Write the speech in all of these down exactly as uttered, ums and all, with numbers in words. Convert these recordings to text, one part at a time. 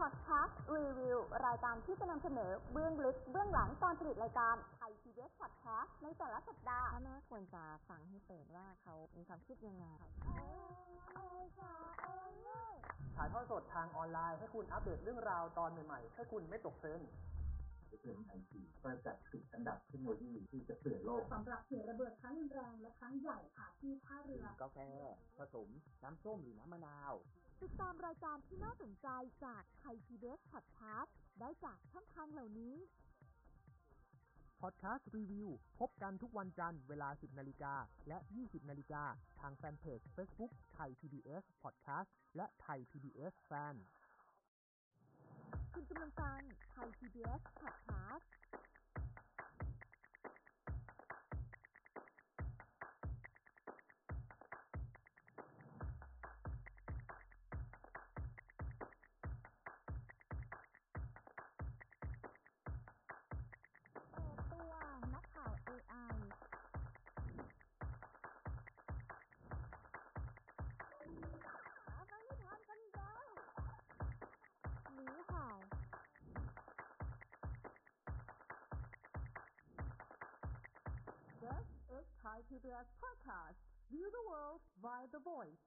พอดแคสต์รีวิวรายการที่จะนำเสนอเบื้องลึกเบื้องหลังตอนผลิตรายการไทย พี บี เอส Podcast ในแต่ละสัปดาห์พ่อแม่ควรจะฟังให้เป็นว่าเขามีความคิดยังไงถ่ายทอดสดทางออนไลน์ให้คุณอัปเดตเรื่องราวตอนใหม่ๆให้คุณไม่ตกเทรนด์เทรนด์ไอทีก็จัดสิบอันดับเทคโนโลยีที่จะเปลี่ยนโลกสำหรับเหตุระเบิดครั้งรุนแรงและครั้งใหญ่ค่ะที่ท่าเรือกาแฟผสมน้ำส้มหรือน้ำมะนาวติดตามรายการที่น่าสนใจจากไทย พี บี เอส Podcast ได้จากช่องทางเหล่านี้ Podcast Review พบกันทุกวันจันทร์เวลา สิบนาฬิกา และ ยี่สิบนาฬิกา ทางแฟนเพจ Facebook ไทย พี บี เอส Podcast และไทย พี บี เอส Fan คุณกำลังฟังไทย พี บี เอส Podcast This is Thai พี บี เอส Podcast. View the world via the voice.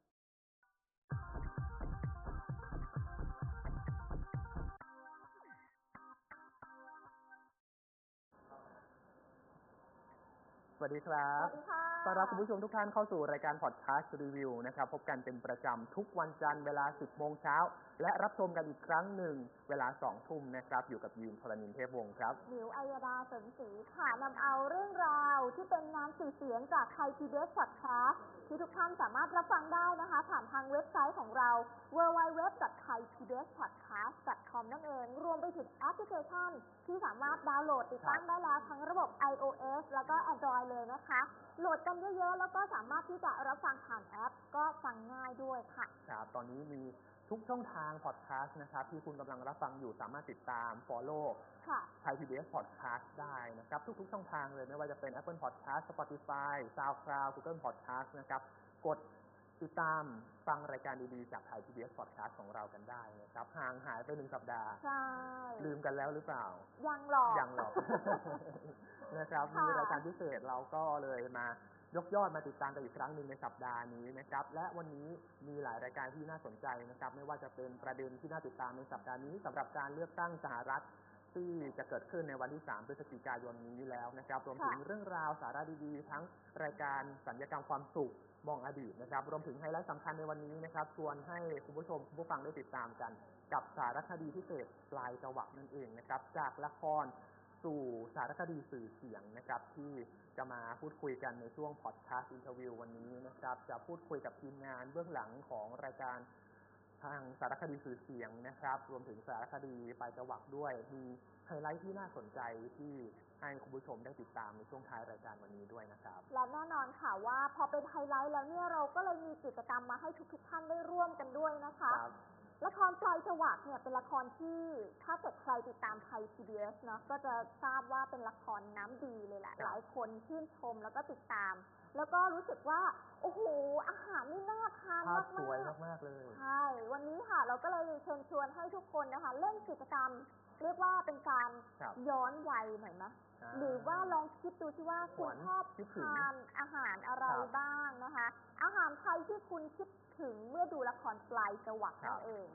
สวัสดีครับต้อนรับคุณผู้ชมทุกท่านเข้าสู่รายการ Podcast Review นะครับพบกันเป็นประจำทุกวันจันทร์เวลา สิบโมงเช้าและรับชมกันอีกครั้งหนึ่งเวลา สองทุ่มนะครับอยู่กับยีน ธรณินทร์ เทพวงศ์ครับหมิว อัยดา สนศรีค่ะนำเอาเรื่องราวที่เป็นงานสื่อเสียงจากไทย พี บี เอส Podcast ที่ทุกท่านสามารถรับฟังได้นะคะผ่านทางเว็บไซต์ของเรา ดับเบิลยู ดับเบิลยู ดับเบิลยู ดอท ไทย พี บี เอส พอดแคสต์ ดอท คอม นั่นเองรวมไปถึงแอปพลิเคชันที่สามารถดาวน์โหลดติดตั้งได้แล้วทั้งระบบ iOS แล้วก็ Android เลยนะคะโหลดกันเยอะๆแล้วก็สามารถที่จะรับฟังผ่านแอปก็ฟังง่ายด้วยค่ะครับตอนนี้มีทุกช่องทางพอดแคสต์นะครับที่คุณกำลังรับฟังอยู่สามารถติดตาม follow ไทย พี บี เอส Podcast ได้นะครับทุกๆช่องทางเลยไม่ว่าจะเป็น Apple Podcast Spotify SoundCloud Google Podcast นะครับกดติดตามฟังรายการดีๆจากไทย พี บี เอส Podcast ของเรากันได้นะครับห่างหายไปหนึ่งสัปดาห์ใช่ลืมกันแล้วหรือเปล่ายังหรอกยังหรอก นะครับมีรายการพิเศษเราก็เลยมายกยอดมาติดตามกันอีกครั้งหนึ่งในสัปดาห์นี้นะครับและวันนี้มีหลายรายการที่น่าสนใจนะครับไม่ว่าจะเป็นประเด็นที่น่าติดตามในสัปดาห์นี้สำหรับการเลือกตั้งสหรัฐที่จะเกิดขึ้นในวันที่สามพฤศจิกายนนี้แล้วนะครับรวมถึงเรื่องราวสาระดีๆทั้งรายการสัญญกรรมความสุขมองอดีตนะครับรวมถึงไฮไลท์สำคัญในวันนี้นะครับชวนให้คุณผู้ชมคุณผู้ฟังได้ติดตามกันกับสารคดีพิเศษปลายจวักนั่นเองนะครับจากละครสู่สารคดีสื่อเสียงนะครับที่จะมาพูดคุยกันในช่วงพอดแคสต์อินเทอร์วิววันนี้นะครับจะพูดคุยกับทีมงานเบื้องหลังของรายการทางสารคดีสื่อเสียงนะครับรวมถึงสารคดีปลายจวักด้วยมีไฮไลท์ที่น่าสนใจที่ให้คุณผู้ชมได้ติดตามในช่วงท้ายรายการวันนี้ด้วยนะครับและแน่นอนค่ะว่าพอเป็นไฮไลท์แล้วเนี่ยเราก็เลยมีกิจกรรมมาให้ทุกๆท่านได้ร่วมกันด้วยนะคะละครปลายจวักเนี่ยเป็นละครที่ถ้าเกิดใครติดตามไทย พี บี เอส เนาะก็จะทราบว่าเป็นละครน้ำดีเลยแหละหลายคนชื่นชมแล้วก็ติดตามแล้วก็รู้สึกว่าโอ้โหอาหารนี่น่าทานมากๆสวยมากๆเลยใช่วันนี้ค่ะเราก็เลยเชิญชวนให้ทุกคนนะคะเล่นกิจกรรมเรียกว่าเป็นการย้อนวัยหน่อยนะหรือว่าลองคิดดูที่ว่าคุณชอบทานอาหารอะไรบ้างนะคะอาหารไทยที่คุณคิดถึงเมื่อดูละครปลายจวักนั่นเอง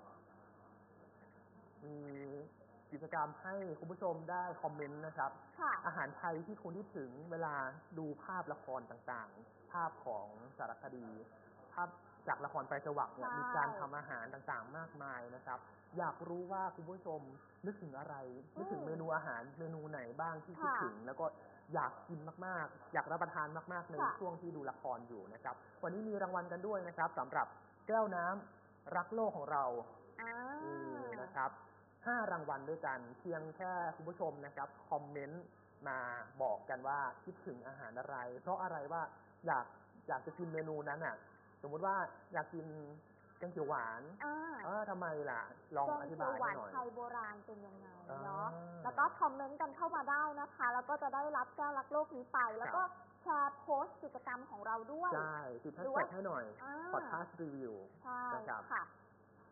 มีกิจกรรมให้คุณผู้ชมได้คอมเมนต์นะครับอาหารไทยที่คุณคิดถึงเวลาดูภาพละครต่างๆภาพของสารคดีภาพจากละครปลายจวักเนี่ยมีการทำอาหารต่างๆมากมายนะครับอยากรู้ว่าคุณผู้ชมนึกถึงอะไรนึกถึงเมนูอาหารเมนูไหนบ้างที่คิดถึงแล้วก็อยากกินมากๆอยากรับประทานมากๆในช่วงที่ดูละครอยู่นะครับวันนี้มีรางวัลกันด้วยนะครับสำหรับแก้วน้ำรักโลกของเรานี่นะครับห้ารางวัลด้วยกันเพียงแค่คุณผู้ชมนะครับคอมเมนต์มาบอกกันว่าคิดถึงอาหารอะไรเพราะอะไรว่าอยากอยากจะกินเมนูนั้นอ่ะสมมุติว่าอยากกินแกงเขียวหวานเออทำไมล่ะลองอธิบายให้หน่อยแกงเขียวหวานไทยโบราณเป็นยังไงเนาะแล้วก็คอมเมนต์กันเข้ามาได้นะคะแล้วก็จะได้รับแก้วรักโลกนี้ไปแล้วก็แชร์โพสต์กิจกรรมของเราด้วยใช่ติดแฮชแท็กให้หน่อย Podcast Review ใช่ค่ะ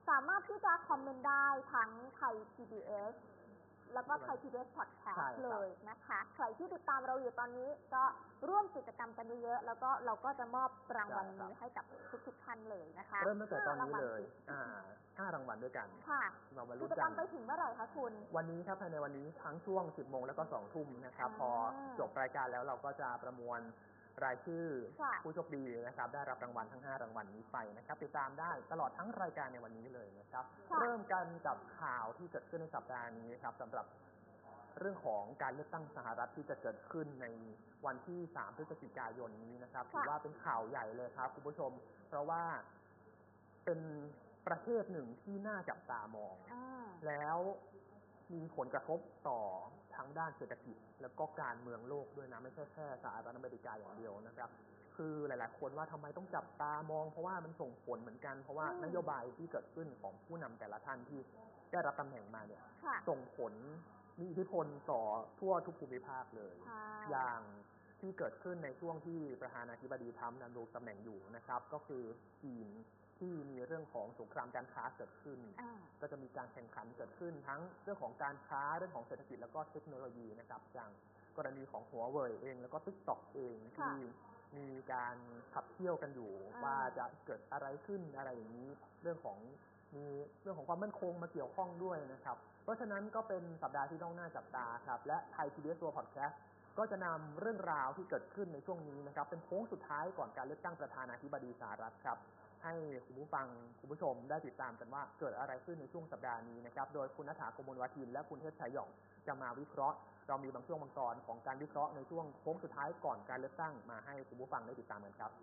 สามารถที่จะคอมเมนต์ได้ทั้งไทย พี บี เอส แล้วก็ไทย พี บี เอสใช่ Podcast ครับเลยนะคะ ใครที่ติดตามเราอยู่ตอนนี้ก็ร่วมกิจกรรมกันเยอะๆแล้วก็เราก็จะมอบรางวัลนี้ให้กับทุกๆท่านเลยนะคะเริ่มตั้งแต่ตอนนี้เลยห้ารางวัลอ่าห้ารางวัลด้วยกันค่ะเรามากิลุ้นจกรกัรมนไปถึงเมื่อไหร่คะคุณวันนี้ครับภายในวันนี้ทั้งช่วง สิบโมงแล้วก็สองทุ่มนะครับอ่าพอจบรายการแล้วเราก็จะประมวลรายชื่อค่ะผู้โชคดีนะครับ ได้รับรางวัลทั้งห้ารางวัลนี้ไปนะครับ ติดตามได้ตลอดทั้งรายการในวันนี้เลยนะครับค่ะเริ่มกันกับข่าวที่เกิดขึ้นในสัปดาห์นี้ครับสำหรับเรื่องของการเลือกตั้งสหรัฐที่จะเกิดขึ้นในวันที่ สาม พฤศจิกายนนี้นะครับถือว่าเป็นข่าวใหญ่เลยครับคุณผู้ชม เพราะว่าเป็นประเทศหนึ่งที่น่าจับตามองอ่าแล้วมีผลกระทบต่อทั้งด้านเศรษฐกิจ แล้วก็การเมืองโลกด้วยนะ ไม่ใช่แค่สหรัฐอเมริกาอย่างเดียวนะครับ คือหลายๆ คนว่าทำไมต้องจับตามอง เพราะว่ามันส่งผลเหมือนกัน เพราะว่าอืมนโยบายที่เกิดขึ้นของผู้นำแต่ละท่านที่ได้รับตำแหน่งมาเนี่ยค่ะส่งผลมีอิทธิพลต่อทั่วทุกภูมิภาคเลยใช่อย่างที่เกิดขึ้นในช่วงที่ประธานาธิบดีทรัมป์ดำรงตำแหน่งอยู่นะครับ ก็คือจีนที่มีเรื่องของสงครามการค้าเกิดขึ้นอ่าก็จะมีการแข่งขันเกิดขึ้นทั้งเรื่องของการค้าเรื่องของเศรษฐกิจแล้วก็เทคโนโลยีนะครับอย่างกรณีของหัวเว่ยเองแล้วก็ TikTok เองค่ะที่มีการขับเคี่ยวกันอยู่อ่าว่าจะเกิดอะไรขึ้นอะไรอย่างนี้ เรื่องของมีเรื่องของความมั่นคงมาเกี่ยวข้องด้วยนะครับ เพราะฉะนั้นก็เป็นสัปดาห์ที่ต้องน่าจับตาครับและไทย พี บี เอส ตัวพอดแคสต์ก็จะนำเรื่องราวที่เกิดขึ้นในช่วงนี้นะครับเป็นโค้งสุดท้ายก่อนการเลือกตั้งประธานาธิบดีสหรัฐครับให้คุณผู้ฟังคุณผู้ชมได้ติดตามกันว่าเกิดอะไรขึ้นในช่วงสัปดาห์นี้นะครับโดยคุณณฐา กมลวทินและคุณเทพชัยหย่องจะมาวิเคราะห์เรามีบางช่วงบางตอนของการวิเคราะห์ในช่วงโค้งสุดท้ายก่อนการเลือกตั้งมาให้คุณผู้ฟังได้ติดตามกันครับ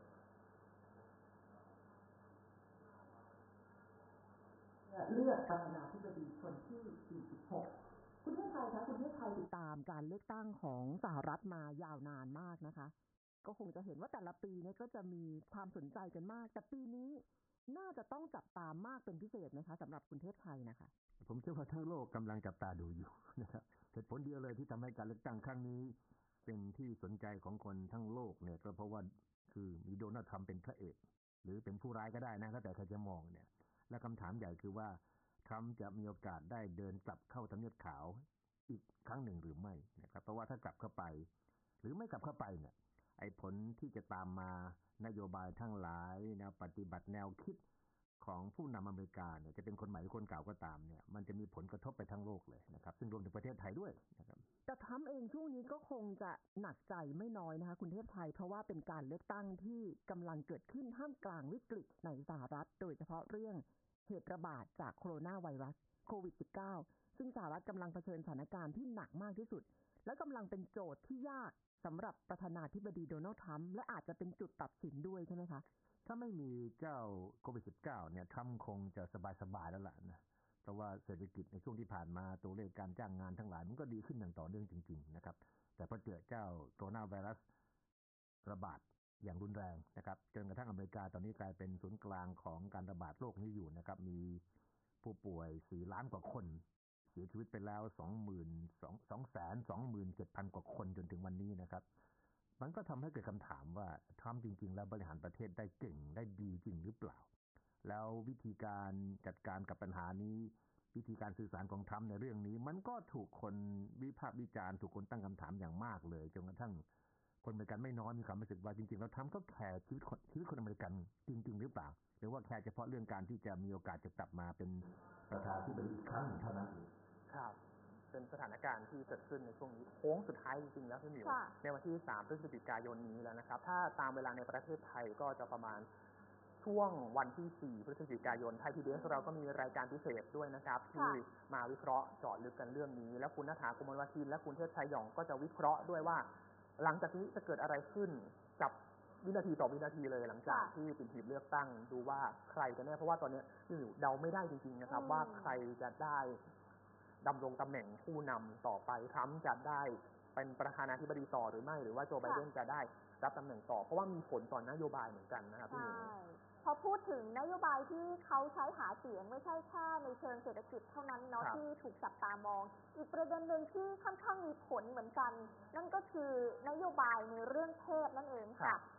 เลือกประธานาธิบดีคนที่ สี่สิบหก คุณเทพไทยคะคุณเทพไทยติดตามการเลือกตั้งของสหรัฐมายาวนานมากนะคะ ก็คงจะเห็นว่าแต่ละปีเนี่ยก็จะมีความสนใจกันมาก แต่ปีนี้น่าจะต้องจับตามมากเป็นพิเศษไหมคะสำหรับคุณเทพไทยนะคะผมเชื่อว่าทั้งโลกกำลังจับตาดูอยู่ นะครับเหตุผลเดียวเลยที่ทำให้การเลือกตั้งครั้งนี้ เป็นที่สนใจของคนทั้งโลกเนี่ยก็เพราะว่าคือมีโดนัลด์ทรัมป์เป็นพระเอกหรือเป็นผู้ร้ายก็ได้นะแล้วแต่ใครจะมองเนี่ยและคำถามใหญ่คือว่าทรัมป์จะมีโอกาสได้เดินกลับเข้าทำเนียบขาวอีกครั้งหนึ่งหรือไม่นะครับเพราะว่าถ้ากลับเข้าไป หรือไม่กลับเข้าไปเนี่ยไอ้ผลที่จะตามมานโยบายทั้งหลายแนวปฏิบัติแนวคิดของผู้นำอเมริกาเนี่ยจะเป็นคนใหม่หรือคนเก่าก็ตามเนี่ยมันจะมีผลกระทบไปทั้งโลกเลยนะครับซึ่งรวมถึงประเทศไทยด้วยนะครับแต่ทรัมป์เองช่วงนี้ก็คงจะหนักใจไม่น้อยนะคะคุณเทพไทยเพราะว่าเป็นการเลือกตั้งที่กำลังเกิดขึ้นท่ามกลางวิกฤตในสหรัฐโดยเฉพาะเรื่องเหตุระบาดจากโคโรนาไวรัสโควิด สิบเก้า ซึ่งสหรัฐกำลังเผชิญสถานการณ์ที่หนักมากที่สุด และกำลังเป็นโจทย์ที่ยากสำหรับประธานาธิบดีโดนัลด์ทรัมป์และอาจจะเป็นจุดตัดสินด้วยใช่ไหมคะถ้าไม่มีเจ้าโควิด สิบเก้า เนี่ยทรัมป์คงจะสบายๆแล้วล่ะนะเพราะว่าเศรษฐกิจในช่วงที่ผ่านมาตัวเลขการจ้างงานทั้งหลายมันก็ดีขึ้นอย่างต่อเนื่องจริงๆนะครับแต่พอเจอเจ้าโคโรนาไวรัสระบาดอย่างรุนแรงนะครับจนกระทั่งอเมริกาตอนนี้กลายเป็นศูนย์กลางของการระบาดโรคนี้อยู่นะครับมีผู้ป่วยสี่ล้านกว่าคนเสียชีวิตไปแล้ว สองหมื่นสองแสนสองหมื่นเจ็ดพัน กว่าคนจนถึงวันนี้นะครับมันก็ทำให้เกิดคำถามว่าทรัมป์จริงๆแล้วบริหารประเทศได้เก่งได้ดีจริงหรือเปล่าแล้ววิธีการจัดการกับปัญหานี้วิธีการสื่อสารของทรัมป์ในเรื่องนี้มันก็ถูกคนวิพากษ์วิจารณ์ถูกคนตั้งคำถามอย่างมากเลยจนกระทั่งคนอเมริกันไม่น้อยมีความรู้สึกว่าจริงๆแล้วทรัมป์ก็แคร์ชีวิตคนชีวิตคนอเมริกันจริงๆหรือเปล่าหรือว่าแค่เฉพาะเรื่องการที่จะมีโอกาสจะกลับมาเป็นประธานาธิบดีอีกครั้งเท่านั้นเองครับเป็นสถานการณ์ที่เกิดขึ้นในช่วงนี้โค้งสุดท้ายจริงๆแล้วพี่หมิวค่ะในวันที่ สาม พฤศจิกายนนี้แล้วนะครับถ้าตามเวลาในประเทศไทยก็จะประมาณช่วงวันที่ สี่ พฤศจิกายนไทย พี บี เอส เราก็มีรายการพิเศษด้วยนะครับที่มาวิเคราะห์เจาะลึกกันเรื่องนี้แล้วคุณณฐา กมลวทินและคุณเทพชัยหย่องก็จะวิเคราะห์ด้วยว่าหลังจากนี้จะเกิดอะไรขึ้นกับวินาทีต่อวินาทีเลยหลังจากที่ปิดหีบเลือกตั้งดูว่าใครกันแน่เพราะว่าตอนนี้พี่หมิวเดาไม่ได้จริงๆนะครับว่าใครจะได้ดำรงตำแหน่งผู้นำต่อไปทรัมป์จะได้เป็นประธานาธิบดีต่อหรือไม่หรือว่าโจไบเดนจะได้รับตำแหน่งต่อเพราะว่ามีผลต่อนโยบายเหมือนกันนะครับพี่หมิวใช่พอพูดถึงนโยบายที่เขาใช้หาเสียงไม่ใช่แค่ในเชิงเศรษฐกิจเท่านั้นเนาะที่ถูกจับตามองอีกประเด็นหนึ่งที่ค่อนข้างมีผลเหมือนกันนั่นก็คือนโยบายในเรื่องเพศนั่นเองค่ะ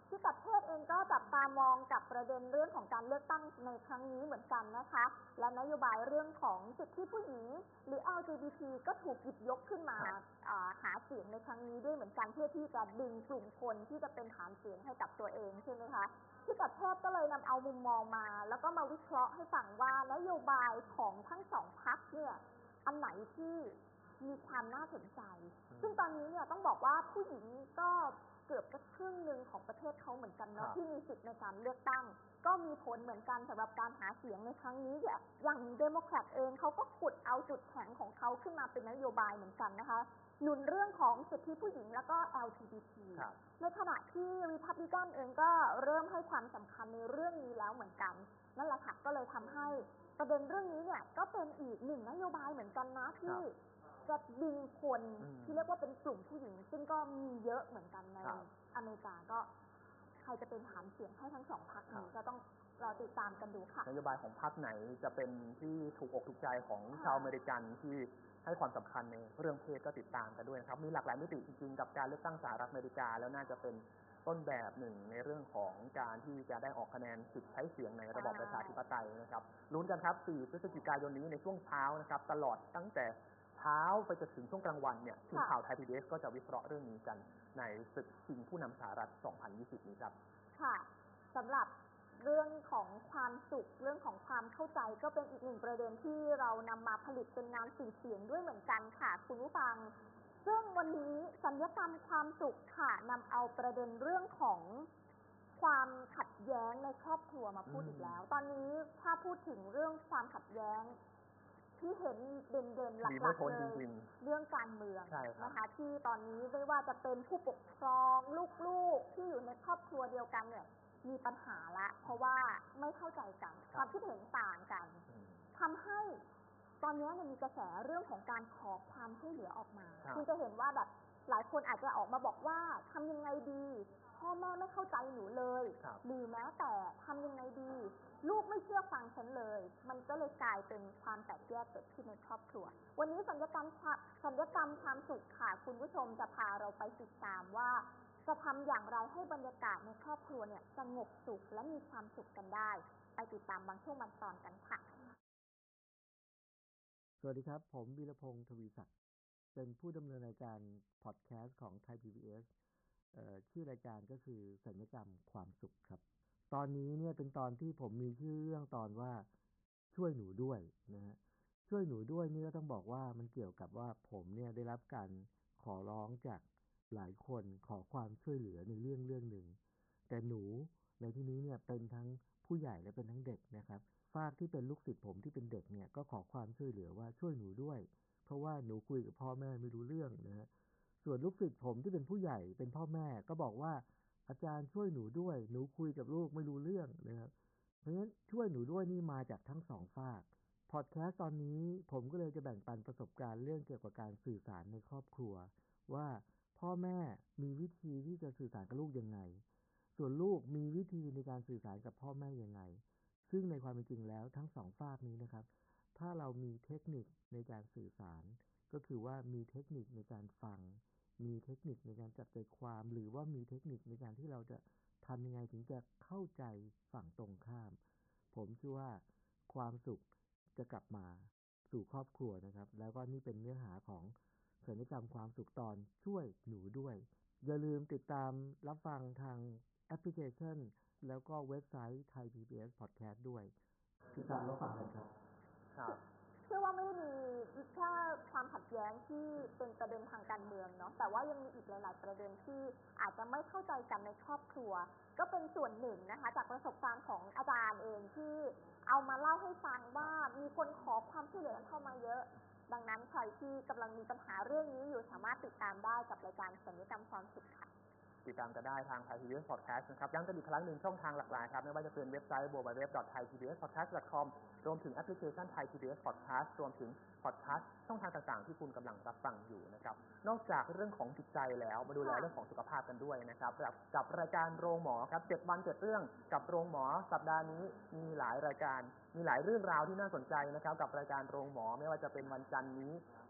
ที่ประเทศเองก็จับตามองกับประเด็นเรื่องของการเลือกตั้งในครั้งนี้เหมือนกันนะคะและนโยบายเรื่องของสิทธิผู้หญิงหรือ แอล จี บี ที ก็ถูกหยิบยกขึ้นมาหาเสียงในครั้งนี้ด้วยเหมือนกันเพื่อที่จะดึงกลุ่มคนที่จะเป็นฐานเสียงให้กับตัวเองใช่ไหมคะที่ประเทศก็เลยนำเอามุมมองมาแล้วก็มาวิเคราะห์ให้ฟังว่านโยบายของทั้งสองพรรคเนี่ยอันไหนที่มีความน่าสนใจซึ่งตอนนี้เนี่ยต้องบอกว่าผู้หญิงก็เกือบจะครึ่งหนึ่งของประเทศเขาเหมือนกันเนาะที่มีสิทธิ์ในการเลือกตั้งก็มีผลเหมือนกันสำหรับการหาเสียงในครั้งนี้อย่างเดโมแครตเองเขาก็ขุดเอาจุดแข็งของเขาขึ้นมาเป็นนโยบายเหมือนกันนะคะหนุนเรื่องของสิทธิผู้หญิงแล้วก็ แอล จี บี ที ในขณะที่ริพับลิกันเองก็เริ่มให้ความสำคัญในเรื่องนี้แล้วเหมือนกันนั่นแหละค่ะก็เลยทำให้ประเด็นเรื่องนี้เนี่ยก็เป็นอีกหนึ่งนโยบายเหมือนกันนะที่จะดึงคนที่เรียกว่าเป็นกลุ่มผู้หญิงซึ่งก็มีเยอะเหมือนกันในอเมริกาก็ใครจะเป็นฐานเสียงให้ทั้งสองพรรคนี้ก็ต้องรอติดตามกันดูค่ะนโยบายของพรรคไหนจะเป็นที่ถูกอกถูกใจของชาวอเมริกันที่ให้ความสำคัญในเรื่องเพศก็ติดตามกันด้วยนะครับมีหลากหลายมิติจริงๆกับการเลือกตั้งสหรัฐอเมริกาแล้วน่าจะเป็นต้นแบบหนึ่งในเรื่องของการที่จะได้ออกคะแนนสิทธิ์ใช้เสียงในระบอบประชาธิปไตยนะครับลุ้นกันครับสี่พฤศจิกายนนี้ในช่วงเช้านะครับตลอดตั้งแต่เช้าไปจนถึงช่วงกลางวันเนี่ยทีมข่าวไทย พี บี เอส ก็จะวิเคราะห์เรื่องนี้กันในศึกชิงผู้นำสหรัฐสองพันยี่สิบนี้ครับค่ะสำหรับเรื่องของความสุขเรื่องของความเข้าใจก็เป็นอีกหนึ่งประเด็นที่เรานำมาผลิตเป็นงานสื่อเสียงด้วยเหมือนกันค่ะคุณผู้ฟังซึ่งวันนี้สัญญกรรมความสุขค่ะนำเอาประเด็นเรื่องของความขัดแย้งในครอบครัวมาพูดอีกแล้วตอนนี้ถ้าพูดถึงเรื่องความขัดแย้งที่เห็นเด่นๆหลักๆเลยเรื่องการเมืองนะคะที่ตอนนี้ไม่ว่าจะเป็นผู้ปกครองลูกๆที่อยู่ในครอบครัวเดียวกันเนี่ยมีปัญหาละเพราะว่าไม่เข้าใจกันความคิดเห็นต่างกันทำให้ตอนนี้มีกระแสเรื่องของการขอความช่วยเหลือออกมาคุณจะเห็นว่าแบบหลายคนอาจจะออกมาบอกว่าทำยังไงดีพ่อแม่ไม่เข้าใจหนูเลยหรือแม้แต่ทำยังไงดีลูกไม่เชื่อฟังฉันเลยมันก็เลยกลายเป็นความแตกแยกเกิดขึ้นในครอบครัววันนี้สัญญกรรมสัญญกรรมความสุขค่ะคุณผู้ชมจะพาเราไปติดตามว่าจะทำอย่างไรให้บรรยากาศในครอบครัวเนี่ยสงบสุขและมีความสุขกันได้ไปติดตามบางช่วงบางตอนกันค่ะสวัสดีครับผมวีรพงศ์ทวีศักดิ์เป็นผู้ดำเนินรายการพอดแคสต์ของไทย พี บี เอส เอ่อชื่อรายการก็คือสัญญกรรมความสุขครับตอนนี้เนี่ยเป็นตอนที่ผมมีชื่อเรื่องตอนว่าช่วยหนูด้วยนะฮะช่วยหนูด้วยนี่ก็ต้องบอกว่ามันเกี่ยวกับว่าผมเนี่ยได้รับการขอร้องจากหลายคนขอความช่วยเหลือในเรื่องเรื่องหนึ่งแต่หนูในที่นี้เนี่ยเป็นทั้งผู้ใหญ่และเป็นทั้งเด็กนะครับฝากที่เป็นลูกศิษย์ผมที่เป็นเด็กเนี่ยก็ขอความช่วยเหลือว่าช่วยหนูด้วยเพราะว่าหนูคุยกับพ่อแม่ไม่รู้เรื่องนะฮะส่วนลูกศิษย์ผมที่เป็นผู้ใหญ่เป็นพ่อแม่ก็บอกว่าอาจารย์ช่วยหนูด้วยหนูคุยกับลูกไม่รู้เรื่องนะครับเพราะฉะนั้นช่วยหนูด้วยนี่มาจากทั้งสองฝากพอดแคสต์ตอนนี้ผมก็เลยจะแบ่งปันประสบการณ์เรื่องเกี่ยวกับการสื่อสารในครอบครัวว่าพ่อแม่มีวิธีที่จะสื่อสารกับลูกยังไงส่วนลูกมีวิธีในการสื่อสารกับพ่อแม่ยังไงซึ่งในความเป็นจริงแล้วทั้งสองฝากนี้นะครับถ้าเรามีเทคนิคในการสื่อสารก็คือว่ามีเทคนิคในการฟังมีเทคนิคในการจับใจความหรือว่ามีเทคนิคในการที่เราจะทำยังไงถึงจะเข้าใจฝั่งตรงข้ามผมเชื่อว่าความสุขจะกลับมาสู่ครอบครัวนะครับแล้วก็นี่เป็นเนื้อหาของสัญญกรรมความสุขตอนช่วยหนูด้วยอย่าลืมติดตามรับฟังทางแอปพลิเคชันแล้วก็เว็บไซต์ Thai พี บี เอส Podcast ด้วยติดตามรับฟังกันครับครับเชื่อว่าไม่มีแค่ความขัดแย้งที่เป็นประเด็นทางการเมืองเนาะแต่ว่ายังมีอีกหลายๆประเด็นที่อาจจะไม่เข้าใจกันในครอบครัวก็เป็นส่วนหนึ่งนะคะจากประสบการณ์ของอาจารย์เองที่เอามาเล่าให้ฟังว่ามีคนขอความช่วยเหลือเข้ามาเยอะดังนั้นใครที่กำลังมีปัญหาเรื่องนี้อยู่สามารถติดตามได้กับรายการสัญญกรรมความสุขค่ะติดตามกันได้ทาง Thai พี บี เอส Podcast นะครับย้ำกันอีกครั้งหนึ่งช่องทางหลากหลายครับไม่ว่าจะเป็นเว็บไซต์ ดับเบิลยู ดับเบิลยู ดับเบิลยู ดอท ไทยพีบีเอสพอดแคสต์ ดอท คอม รวมถึงแอปพลิเคชัน Thai พี บี เอส Podcast รวมถึง Podcast ช่องทางต่างๆที่คุณกำลังรับฟังอยู่นะครับนอกจากเรื่องของจิตใจแล้วมาดูแลเรื่องของสุขภาพกันด้วยนะครับกับกับรายการโรงหมอครับเจ็ดวันเจ็ดเรื่องกับโรงหมอสัปดาห์นี้มีหลายรายการมีหลายเรื่องราวที่น่าสนใจนะครับกับรายการโรงหมอไม่ว่าจะเป็นวันจันทร์นี้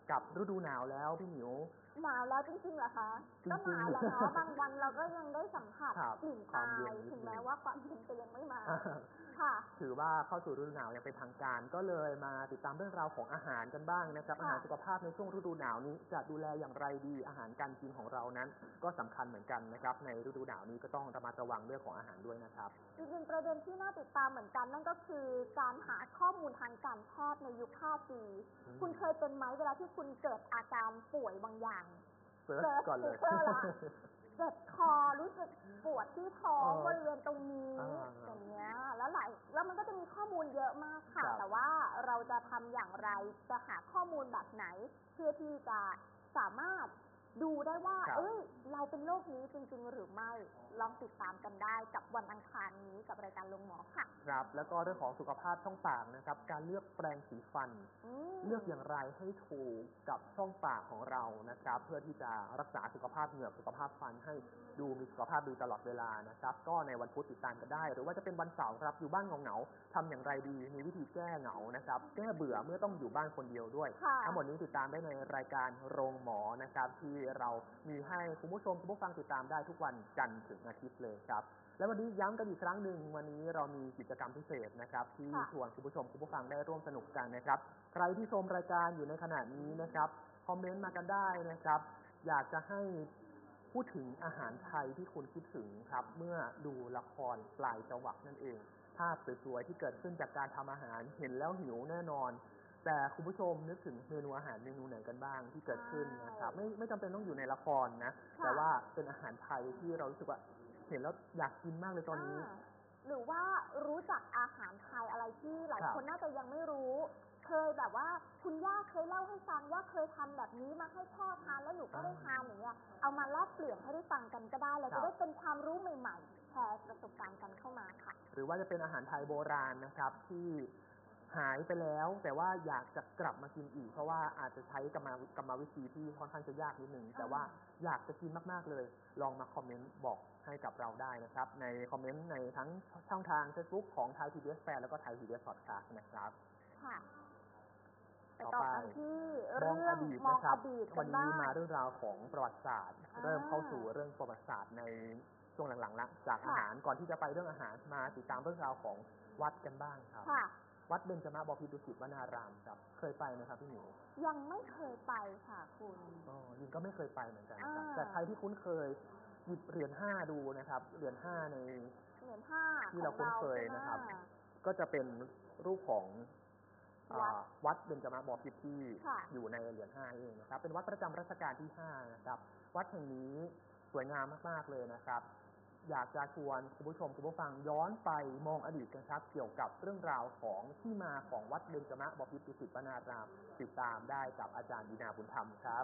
กับฤดูหนาวแล้วพี่หมิวหนาวแล้วจริงๆเหรอคะจริงๆก็หนาวแหละเนาะ บางวันเราก็ยังได้สัมผัสครับกลิ่นความอาเย็นยนิดถึงนึแม้งว่าความเย็นจะยังไม่มาอ่าค่ะถือว่าเข้าสู่ฤดูหนาวอย่างเป็นทางการ ก็เลยมาติดตามเรื่องราวของอาหารกันบ้างนะครับค่ะอาหารสุขภาพในช่วงฤดูหนาวนี้จะดูแลอย่างไรดี อาหารการกินของเรานั้น ก็สำคัญเหมือนกันนะครับ ในฤดูหนาวนี้ก็ต้องระมัดระวังเรื่องของอาหารด้วยนะครับอีกหนึ่งประเด็นที่น่าติดตามเหมือนกันนั่นก็คือการหาข้อมูลทางการแพทย์ในยุค ห้าจีอืมคุณเคยเป็นไหมเวลาที่คุณเกิดอาการป่วยบางอย่างเซิร์ชเซิร์ชก่อนเลย Google ละ เจ็บคอรู้สึกปวดที่ท้องเออบริเวณตรงนี้อ่าอย่างเงี้ยแล้วหลายแล้วมันก็จะมีข้อมูลเยอะมากค่ะครับแต่ว่าเราจะทำอย่างไรจะหาข้อมูลแบบไหน เพื่อที่จะสามารถดูได้ว่าครับเอ้ย เราเป็นโรคนี้จริงๆหรือไม่ ลองติดตามกันได้กับวันอังคารนี้กับรายการลงหมอค่ะครับ แล้วก็เรื่องของสุขภาพช่องปากนะครับ การเลือกแปรงสีฟันอืมเลือกอย่างไรให้ถูกกับช่องปากของเรานะครับ เพื่อที่จะรักษาสุขภาพเหงือกสุขภาพฟันให้ดูมีสุขภาพดีตลอดเวลานะครับ ก็ในวันพุธติดตามกันได้ หรือว่าจะเป็นวันเสาร์ครับอยู่บ้านเหงาๆทำอย่างไรดีมีวิธีแก้เหงานะครับ แก้เบื่อเมื่อต้องอยู่บ้านคนเดียวด้วยค่ะทั้งหมดนี้ติดตามได้ในรายการโรงหมอนะครับ ที่เรามีให้คุณผู้ชมคุณผู้ฟังติดตามได้ทุกวันจันทร์ถึงอาทิตย์เลยครับ และวันนี้ย้ำกันอีกครั้งหนึ่งวันนี้เรามีกิจกรรมพิเศษนะครับ ที่ค่ะชวนคุณผู้ชมคุณผู้ฟังได้ร่วมสนุกกันนะครับ ใครที่ชมรายการอยู่ในขณะนี้นะครับคอมเมนต์มากันได้นะครับ อยากจะให้พูดถึงอาหารไทยที่คุณคิดถึงครับ เมื่อดูละครปลายจวักนั่นเอง ภาพสวยๆที่เกิดขึ้นจากการทำอาหารเห็นแล้วหิวแน่นอน แต่คุณผู้ชมนึกถึงเมนูอาหารเมนูไหนกันบ้างที่เกิดขึ้นนะครับ ไม่ไม่จำเป็นต้องอยู่ในละครนะค่ะแต่ว่าเป็นอาหารไทยที่เรารู้สึกว่าเห็นแล้วอยากกินมากเลยตอนนี้าหรือว่ารู้จักอาหารไทยอะไรที่หลายครับคนน่าจะยังไม่รู้ เคยแบบว่าคุณย่าเคยเล่าให้ฟังว่าเคยทำแบบนี้มาให้พ่อทานแล้วหนูก็ได้ทานอย่างเงี้ย เอามาแลกเปลี่ยนให้ได้ฟังกันก็ได้เราครัจะบได้เป็นความรู้ใหม่ๆแชร์ประสบการณ์กันเข้ามาค่ะหรือว่าจะเป็นอาหารไทยโบราณนะครับที่หายไปแล้ว แต่ว่าอยากจะกลับมากินอีก เพราะว่าอาจจะใช้กรรมกรรมวิธีที่ค่อนข้างจะยากนิดนึงแต่ว่าอยากจะกินมากๆเลย ลองมาคอมเมนต์บอกให้กับเราได้นะครับ ในคอมเมนต์ในทั้งช่องทาง Facebook ของ Thai พี บี เอส Fan แล้วก็ Thai พี บี เอส Podcast นะครับค่ะไปต่อต่อไปกันที่มองเรื่อองดีตมองนะครับอดีตกัวัน นบ้านี้งมาเรื่องราวของประวัติศาสตร์อ่าเริ่มเข้าสู่เรื่องประวัติศาสตร์ในช่วงหลังๆละจากค่ะอาหารก่อนที่จะไปเรื่องอาหารมาติดตามเรื่องราวของวัดกันบ้างครับค่ะวัดเบญจมาบพิตรดุสิตวนารามครับ เคยไปไหมครับพี่หมิวยังไม่เคยไปค่ะคุณอ๋อยิงก็ไม่เคยไปเหมือนกันครับอ่าแต่ใครที่คุ้นเคยหยิบเหรียญห้าดูนะครับ เหรียญห้าในเหรียญห้าที่เราคุ้นเคยของนะครับใช่ไหมก็จะเป็นรูปของอ่าวัดวัดเบญจมาบพิตรที่ค่ะอยู่ในเหรียญห้าเองนะครับ เป็นวัดประจำรัชกาลที่ห้านะครับ วัดแห่งนี้สวยงามมากๆเลยนะครับ อยากจะชวนคุณผู้ชมคุณผู้ฟังย้อนไปมองอดีตกันครับ เกี่ยวกับเรื่องราวของที่มาของวัดเบญจมาบพิตรดุสิตวนาราม ติดตามได้กับอาจารย์ดีนาบุญธรรมครับ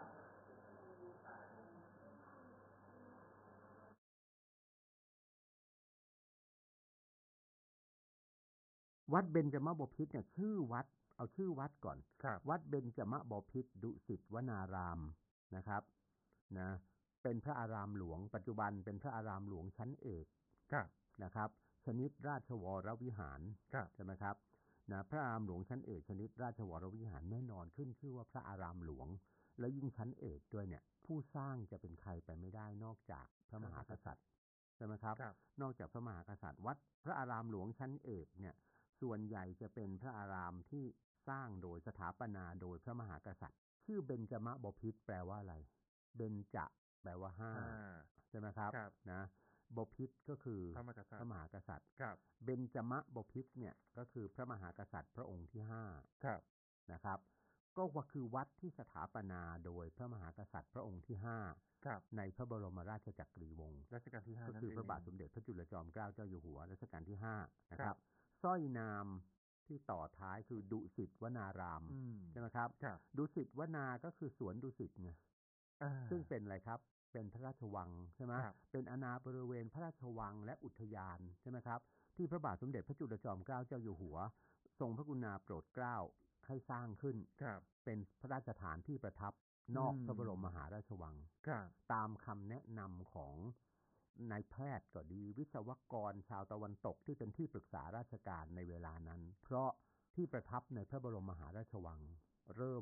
วัดเบญจมบพิตรเนี่ยชื่อวัดเอาชื่อวัดก่อนครับวัดเบญจมบพิตรดุสิตวนารามนะครับนะเป็นพระอารามหลวง ปัจจุบันเป็นพระอารามหลวงชั้นเอกครับนะครับ ชนิดราชวรวิหารครับใช่ไหมครับนะพระอารามหลวงชั้นเอกชนิดราชวรวิหารแน่นอนขึ้นชื่อว่าพระอารามหลวง และยิ่งชั้นเอกด้วยเนี่ยผู้สร้างจะเป็นใครไปไม่ได้นอกจากพระมหากษัตริย์ใช่ไหมครับครับนอกจากพระมหากษัตริย์วัดพระอารามหลวงชั้นเอกเนี่ยส่วนใหญ่จะเป็นพระอารามที่สร้างโดยสถาปนาโดยพระมหากษัตริย์ ชื่อเบญจมบพิตรแปลว่าอะไรเบญจแปลว่าห้าอ่าใช่ไหมครับครับนะบพิตรก็คือพระมหากษัตริย์พระมหากษัตริย์ครับเบญจมบพิตรเนี่ยก็คือพระมหากษัตริย์พระองค์ที่ห้าครับนะครับ ก็ว่าคือวัดที่สถาปนาโดยพระมหากษัตริย์พระองค์ที่ห้าครับในพระบรมราชจักรีวงศ์รัชกาลที่ห้าก็นั่นคือเงพระบาทสมเด็จพระจุลจอมเกล้าเจ้าอยู่หัวรัชกาลที่ห้านะคครัรับบ สร้อยนามที่ต่อท้ายคือดุสิตวนารามอืมใช่ไหมครับครับดุสิตวนาก็คือสวนดุสิตไงอ่าซึ่งเป็นอะไรครับ เป็นพระราชวังใช่ไหมครับเป็นอาณาบริเวณพระราชวังและอุทยานใช่ไหมครับ ที่พระบาทสมเด็จพระจุลจอมเกล้าเจ้าอยู่หัว ทรงพระกรุณาโปรดเกล้าให้สร้างขึ้นครับเป็นพระราชฐานที่ประทับนอกอืมพระบรมมหาราชวังครับตามคำแนะนำของนายแพทย์ก็ดีวิศวกรชาวตะวันตกที่เป็นที่ปรึกษาราชการในเวลานั้น เพราะที่ประทับในพระบรมมหาราชวัง เริ่ม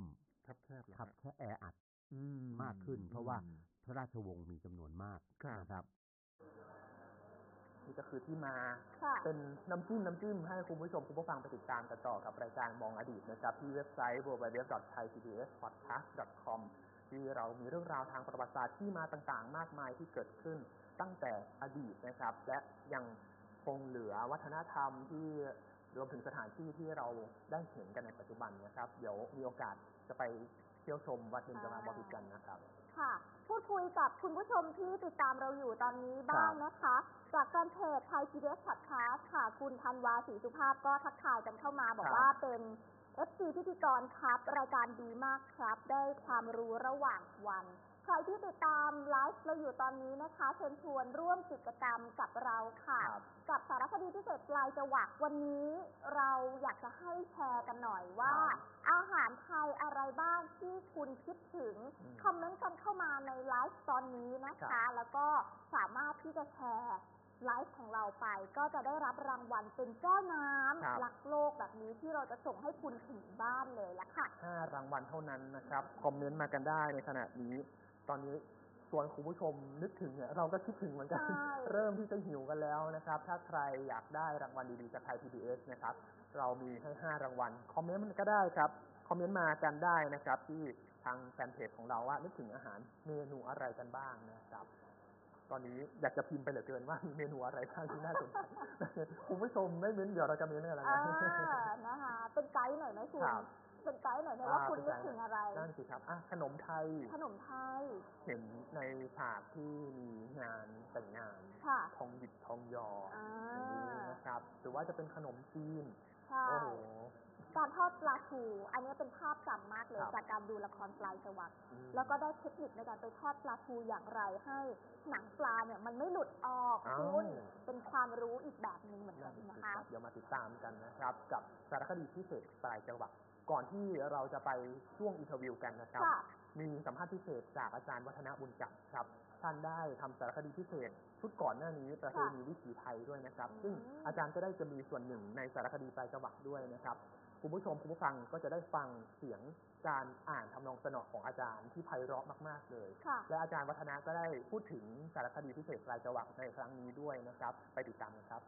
ครับแคบเหรอขับฮะแค่แออัดอืมมากขึ้น เพราะว่าอืมพระราชวงศ์มีจำนวนมากครับนะครับนี่ก็คือที่มาค่ะเป็นน้ำจิ้มน้ำจิ้มให้คุณผู้ชมคุณผู้ฟังไปติดตามกันต่อกับรายการมองอดีตนะครับที่เว็บไซต์ ดับเบิลยู ดับเบิลยู ดับเบิลยู ดอท ไทย พี บี เอส พอดแคสต์ ดอท คอม ที่เรามีเรื่องราวทางประวัติศาสตร์ที่มาต่างๆ มากมายที่เกิดขึ้นตั้งแต่อดีตนะครับ และยังคงเหลือวัฒนธรรมที่รวมถึงสถานที่ที่เราได้เห็นกันในปัจจุบันนะครับ เดี๋ยวมีโอกาสจะไปเที่ยวชมวัดเบญจมาบพิตรกันนะครับค่ะ พูดคุยกับคุณผู้ชมที่ติดตามเราอยู่ตอนนี้บ้างนะคะ จากแฟนเพจไทย พี บี เอส Podcast ค่ะ คุณธันวาศรีสุภาพก็ทักทายกันเข้ามาบอกว่าเป็น เอฟ ซี พิธีกรครับ รายการดีมากครับ ได้ความรู้ระหว่างวัน ใครที่ติดตามไลฟ์เราอยู่ตอนนี้นะคะเชิญชวนร่วมกิจกรรมกับเราค่ะ กับสารคดีพิเศษปลายจวักวันนี้เราอยากจะให้แชร์กันหน่อยว่า อาหารไทยอะไรบ้างที่คุณคิดถึงอืมคอมเมนต์กันเข้ามาในไลฟ์ตอนนี้นะครัคะบแล้วก็สามารถที่จะแชร์ไลฟ์ของเราไป ก็จะได้รับรางวัลเป็นแก้วน้ครับำรักโลกแบบนี้ที่เราจะส่งให้คุณถึงบ้านเลยละค่ะห้ารางวัลเท่านั้นนะครับ คอมเมนต์มากันได้ในขณะนี้ ตอนนี้ส่วนคุณผู้ชมนึกถึงเนี่ยเราก็คิดถึงเหมือนกันใช่เริ่มที่จะหิวกันแล้วนะครับ ถ้าใครอยากได้รางวัลดีๆจากไทย พี บี เอส นะครับ เรามีให้ห้ารางวัล คอมเมนต์มันก็ได้ครับ คอมเมนต์มากันได้นะครับ ที่ทางแฟนเพจของเราว่านึกถึงอาหารเมนูอะไรกันบ้างนะครับ ตอนนี้อยากจะพิมพ์ไปเหลือเกินว่ามีเมนูอะไรบ้างที่น่าสนใจ คุณผู้ชมไม่เม้นเดี๋ยวเราจะเม้นอะไรเอนะอนะคะ เป็นไกด์หน่อยไหมคุณครับเป็นไกด์หน่อยไหมว่าคุณนึกถึงอะไรนั่นสิครับอ่ะขนมไทยขนมไทยเห็นในฉากที่มีงานแต่งงานค่ะทองหยิบทองหยออ่าอย่างนี้นะครับ หรือว่าจะเป็นขนมจีนใช่โอ้โหการทอดปลาทูอันนี้เป็นภาพจำมากเลยครับจากการดูละครปลายจวักอืมแล้วก็ได้เทคนิคในการไปทอดปลาทูอย่างไรให้หนังปลาเนี่ยมันไม่หลุดออกอ้าวคุณเป็นความรู้อีกแบบหนึ่งเหมือนกันั่นนสินะครัคะบเดี๋ยวมาติดตามกันนะครับ กับสารคดีพิเศษปลายจังหวัดก่อนที่เราจะไปช่วงอินเทอร์วิวกันนะครับค่ะมีสัมภาษณ์พิเศษจากอาจารย์วัฒนบุญจับครับ ท่านได้ทำสารคดีพิเศษชุดก่อนหน้านี้ประเพณีวิถีไทยด้วยนะครับอืมซึ่งอาจารย์ก็ได้จะมีส่วนหนึ่งในสารคดีปลายจังหวัดด้วยนะครับ คุณผู้ชมคุณผู้ฟังก็จะได้ฟังเสียงการอ่านทำนองสนอของอาจารย์ที่ไพเราะมากๆเลยค่ะและอาจารย์วัฒนาก็ได้พูดถึงสารคดีพิเศษปลายจังหวัดในครั้งนี้ด้วยนะครับ ไปติดตามกันครับ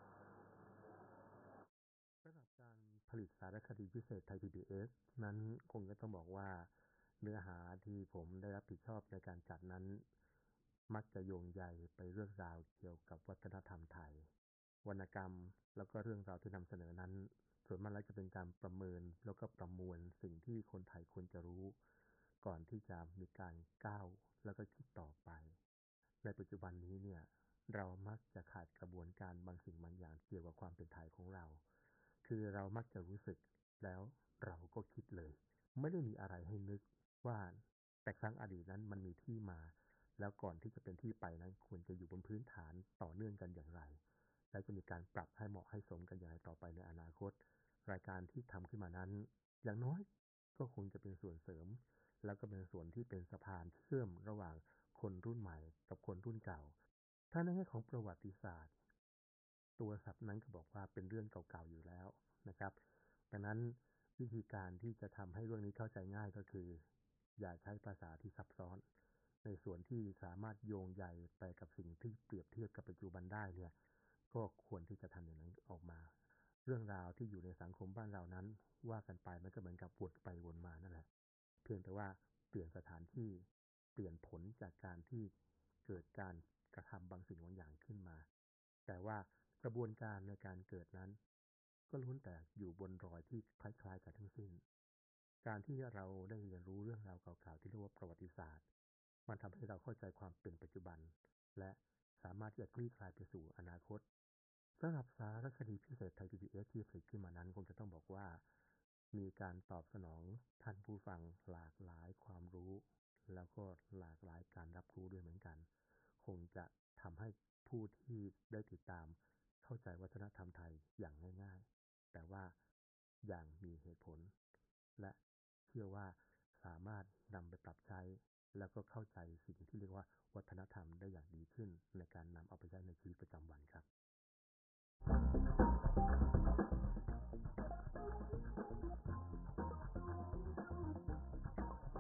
สำหรับการผลิตสารคดีพิเศษไทย พี บี เอส นั้นคงจะต้องบอกว่าเนื้อหาที่ผมได้รับผิดชอบในการจัดนั้น มักจะโยงใยไปเรื่องราวเกี่ยวกับวัฒนธรรมไทย วรรณกรรม แล้วก็เรื่องราวที่นำเสนอนั้น ส่วนมากแล้วจะเป็นการประเมินแล้วก็ประมวลสิ่งที่คนไทยควรจะรู้ ก่อนที่จะมีการก้าวแล้วก็คิดต่อไป ในปัจจุบันนี้เนี่ยเรามักจะขาดกระบวนการบางสิ่งบางอย่างเกี่ยวกับความเป็นไทยของเรา คือเรามักจะรู้สึกแล้วเราก็คิดเลย ไม่ได้มีอะไรให้นึกว่าแต่ครั้งอดีตนั้นมันมีที่มา แล้วก่อนที่จะเป็นที่ไปนั้นควรจะอยู่บนพื้นฐานต่อเนื่องกันอย่างไร และจะมีการปรับให้เหมาะให้สมกันอย่างไรต่อไปในอนาคต รายการที่ทำขึ้นมานั้น อย่างน้อยก็คงจะเป็นส่วนเสริม แล้วก็เป็นส่วนที่เป็นสะพานเชื่อมระหว่างคนรุ่นใหม่กับคนรุ่นเก่า ถ้าในแง่ของประวัติศาสตร์ ตัวศัพท์นั้นก็บอกว่าเป็นเรื่องเก่าๆอยู่แล้วนะครับ ดังนั้นวิธีการที่จะทำให้เรื่องนี้เข้าใจง่ายก็คือ อย่าใช้ภาษาที่ซับซ้อน ในส่วนที่สามารถโยงใยไปกับสิ่งที่เปรียบเทียบกับปัจจุบันได้เนี่ย ก็ควรที่จะทำอย่างนั้นออกมา เรื่องราวที่อยู่ในสังคมบ้านเรานั้น ว่ากันไปมันก็เหมือนกับวนไปวนมานั่นแหละ เพียงแต่ว่าเปลี่ยนสถานที่เปลี่ยนผลจากการที่เกิดการกระทำบางสิ่งบางอย่างขึ้นมา แต่ว่ากระบวนการในการเกิดนั้น ก็ล้วนแต่อยู่บนรอยที่คล้ายๆกันทั้งสิ้น การที่เราได้เรียนรู้เรื่องราวเก่าๆที่เรียกว่าประวัติศาสตร์ มันทำให้เราเข้าใจความเป็นปัจจุบัน และสามารถที่จะคลี่คลายไปสู่อนาคตสำหรับสารคดีพิเศษไทย พี บี เอส ที่ผลิตขึ้นมานั้นคงจะต้องบอกว่า มีการตอบสนองท่านผู้ฟังหลากหลายความรู้ แล้วก็หลากหลายการรับรู้ด้วยเหมือนกัน คงจะทำให้ผู้ที่ได้ติดตามเข้าใจวัฒนธรรมไทยอย่างง่ายๆ แต่ว่าอย่างมีเหตุผล และเชื่อว่าสามารถนำไปปรับใช้ แล้วก็เข้าใจสิ่งที่เรียกว่าวัฒนธรรมได้อย่างดีขึ้นในการนำเอาไปใช้ในชีวิตประจำวันครับค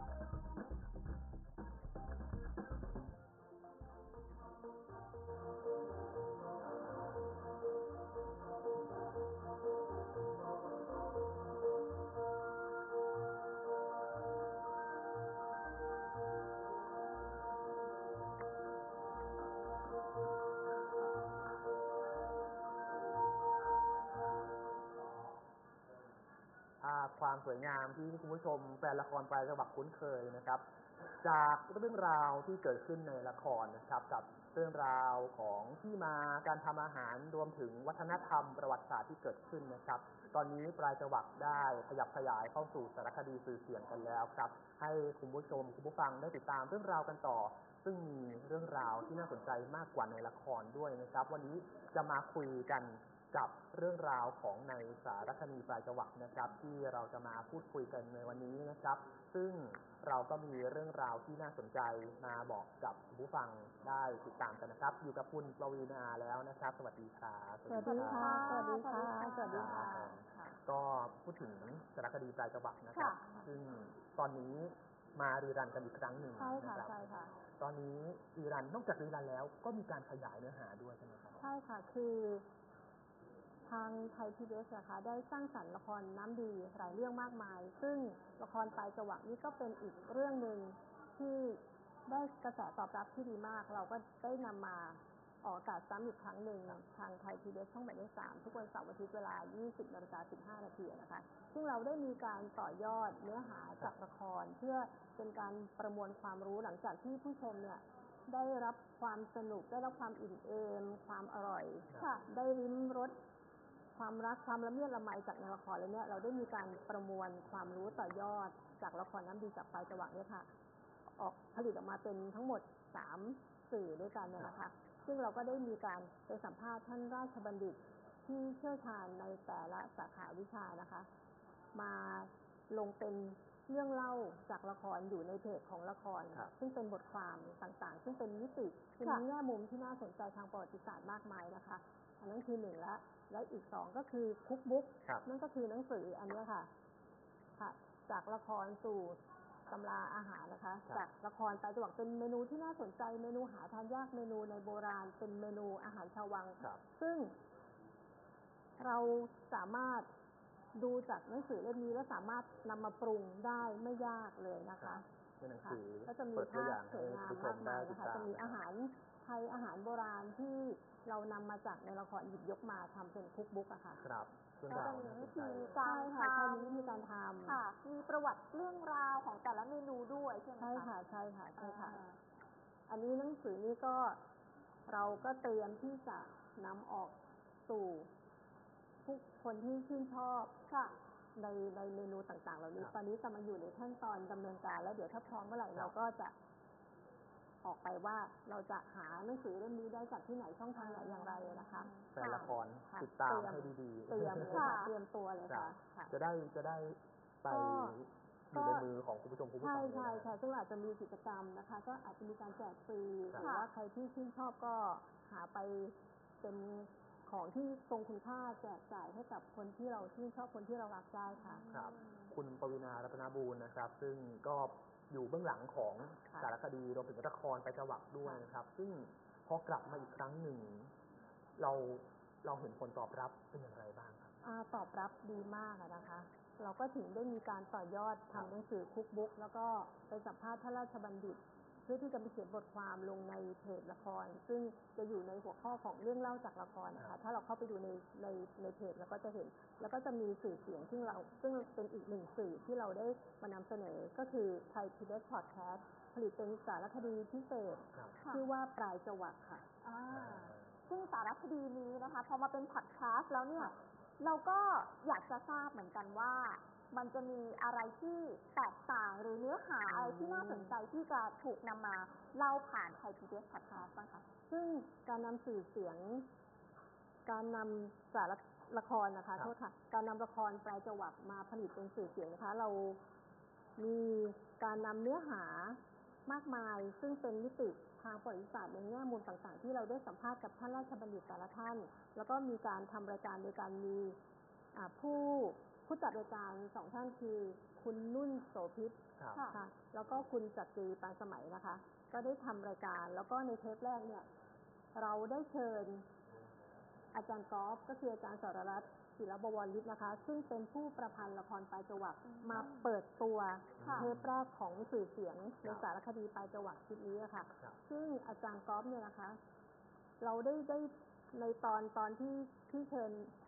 จากความสวยงามที่คุณผู้ชมแฟนละครปลายจังหวัดคุ้นเคยนะครับจากเรื่องราวที่เกิดขึ้นในละครนะครับกับเรื่องราวของที่มาการทำอาหารรวมถึงวัฒนธรรมประวัติศาสตร์ที่เกิดขึ้นนะครับตอนนี้ปลายจังหวัดได้ขยับขยายเข้าสู่สารคดีสื่อเสียงกันแล้วครับให้คุณผู้ชมคุณผู้ฟังได้ติดตามเรื่องราวกันต่อซึ่งมีเรื่องราวที่น่าสนใจมากกว่าในละครด้วยนะครับวันนี้จะมาคุยกันกับเรื่องราวของในสารคดีปลายจังหวัดนะครับที่เราจะมาพูดคุยกันในวันนี้นะครับซึ่งเราก็มีเรื่องราวที่น่าสนใจมาบอกกับผู้ฟังได้ติดตามกันนะครับอยู่กับคุณปวีณาแล้วนะครับสวัสดีครับสวัสดีค่ะสวัสดีค่ะสวัสดีค่ะก็พูดถึงสารคดีปลายจังหวัดนะครับซึ่งตอนนี้มารีรันกันอีกครั้งหนึ่งใช่ค่ะนะครับใช่ค่ะตอนนี้รีรันนอกจากรีรันแล้วก็มีการขยายเนื้อหาด้วยใช่ไหมครับใช่ค่ะคือทางไทย พี บี เอส นะคะได้สร้างสรรค์ละครน้ำดีหลายเรื่องมากมายซึ่งละครปลายจังหวะนี้ก็เป็นอีกเรื่องหนึ่งที่ได้กระแสตอบรับที่ดีมากเราก็ได้นำมาออกอากาศซ้ำอีกครั้งหนึ่งทางไทย พี บี เอส ช่องหมายเลขสามทุกวันเสาร์อาทิตย์เวลา ยี่สิบนาฬิกาสิบห้านาทีนะคะซึ่งเราได้มีการต่อยอดเนื้อหาจากละครเพื่อเป็นการประมวลความรู้หลังจากที่ผู้ชมเนี่ยได้รับความสนุกได้รับความอิ่มเอมความอร่อยได้ลิ้มรสความรักความละเมียดละไมจากในละครเลยเนี่ยเราได้มีการประมวลความรู้ต่อยอดจากละครน้ำดีจากปลายจังหวะเนี่ยค่ะออกผลิตออกมาเป็นทั้งหมดสามสื่อด้วยกันเนี่ยนะคะซึ่งเราก็ได้มีการไปสัมภาษณ์ท่านราชบัณฑิตที่เชี่ยวชาญในแต่ละสาขาวิชานะคะมาลงเป็นเรื่องเล่าจากละครอยู่ในเพจของละครซึ่งเป็นบทความต่างๆซึ่งเป็นมิติเป็นแง่มุมที่น่าสนใจทางประวัติศาสตร์มากมายนะคะอันนั้นคือหนึ่งละและอีกสองก็คือคุกบุ๊กนั่นก็คือหนังสืออันนี้ค่ะค่ะจากละครสู่ตำราอาหารนะคะจากละครปลายจังหวัดเป็นเมนูที่น่าสนใจเมนูหาทานยากเมนูในโบราณเป็นเมนูอาหารชาววังซึ่งเราสามารถดูจากหนังสือเล่มนี้แล้วสามารถนำมาปรุงได้ไม่ยากเลยนะคะเป็นหนังสือก็จะมีภาพสวยงามมากมายนะคะจะมีอาหารไทยอาหารโบราณที่เรานำมาจากในละครหยิบยกมาทำเป็นคุกบุ๊กอะค่ะครับก็จะมีวิธีการทำวิธีการทำค่ะมีประวัติเรื่องราวของแต่ละเมนูด้วยใช่ไหมคะใช่ค่ะใช่ค่ะใช่ค่ะอันนี้หนังสือนี้ก็เราก็เตรียมที่จะนำออกสู่ทุกคนที่ชื่นชอบค่ะในในเมนูต่างๆเหล่านี้ตอนนี้กำลังอยู่ในขั้นตอนดำเนินการแล้วเดี๋ยวถ้าพร้อมเมื่อไหร่เราก็จะออกไปว่าเราจะหาหนังสือเล่มนี้ได้จากที่ไหนช่องทางไหนอย่างไรนะคะแฟนละครติดตามให้ดีๆเตรียมเลยค่ะเตรียมตัวเลยค่ะจะได้จะได้ไปอยู่ในมือของคุณผู้ชมคุณผู้ฟังใช่ใช่ใช่ซึ่งอาจจะมีกิจกรรมนะคะก็อาจจะมีการแจกฟรีหรือว่าใครที่ชื่นชอบก็หาไปเป็นของที่ทรงคุณค่าแจกจ่ายให้กับคนที่เราชื่นชอบคนที่เรารักได้ค่ะครับคุณปวีณารัตนบูรณ์นะครับซึ่งก็อยู่เบื้องหลังของสารคดีรวมถึงละครปลายจังหวัดด้วยนะครับซึ่งพอกลับมาอีกครั้งหนึ่งเราเราเห็นผลตอบรับเป็นอย่างไรบ้างครับตอบรับดีมากนะคะเราก็ถึงได้มีการต่อยอดทำหนังสือคุกบุ๊กแล้วก็ไปสัมภาษณ์ท่านราชบัณฑิตเพื่อที่จะไปเขียนบทความลงในเพจละครซึ่งจะอยู่ในหัวข้อของเรื่องเล่าจากละครนะคะถ้าเราเข้าไปดูในในในเพจเราก็จะเห็นแล้วก็จะมีสื่อเสียงซึ่งเราซึ่งเป็นอีกหนึ่งสื่อที่เราได้มานำเสนอก็คือไทย พี บี เอส Podcast ผลิตเป็นสารคดีพิเศษชื่อว่าปลายจังหวะค่ะซึ่งสารคดีนี้นะคะพอมาเป็นพอดแคสต์แล้วเนี่ยเราก็อยากจะทราบเหมือนกันว่ามันจะมีอะไรที่แตกต่างหรือเนื้อหาอะไรที่น่าสนใจที่จะถูกนำมาเล่าผ่านไทย พี บี เอส Podcast บ้างคะซึ่งการนำสื่อเสียงการนำสารละครนะคะโทษค่ะการนำละครปลายจังหวะมาผลิตเป็นสื่อเสียงนะคะเรามีการนำเนื้อหามากมายซึ่งเป็นมิติทางประวัติศาสตร์ในแง่มุมต่างๆที่เราได้สัมภาษณ์กับท่านราชบัณฑิตแต่ละท่านแล้วก็มีการทำรายการโดยการมีผู้ผู้จัดรายการสองท่านคือคุณนุ่นโสภิตค่ะแล้วก็คุณจักรีปานสมัยนะคะก็ได้ทำรายการแล้วก็ในเทปแรกเนี่ยเราได้เชิญอาจารย์กอล์ฟก็คืออาจารย์สรรัตน์ศิลปบวรฤทธิ์นะคะซึ่งเป็นผู้ประพันธ์ละครปลายจังหวะมาเปิดตัวเทปแรกของสื่อเสียงในสารคดีปลายจังหวะชุดนี้ค่ะซึ่งอาจารย์กอล์ฟเนี่ยนะคะเราได้ได้ในตอนตอนที่ที่เชิญ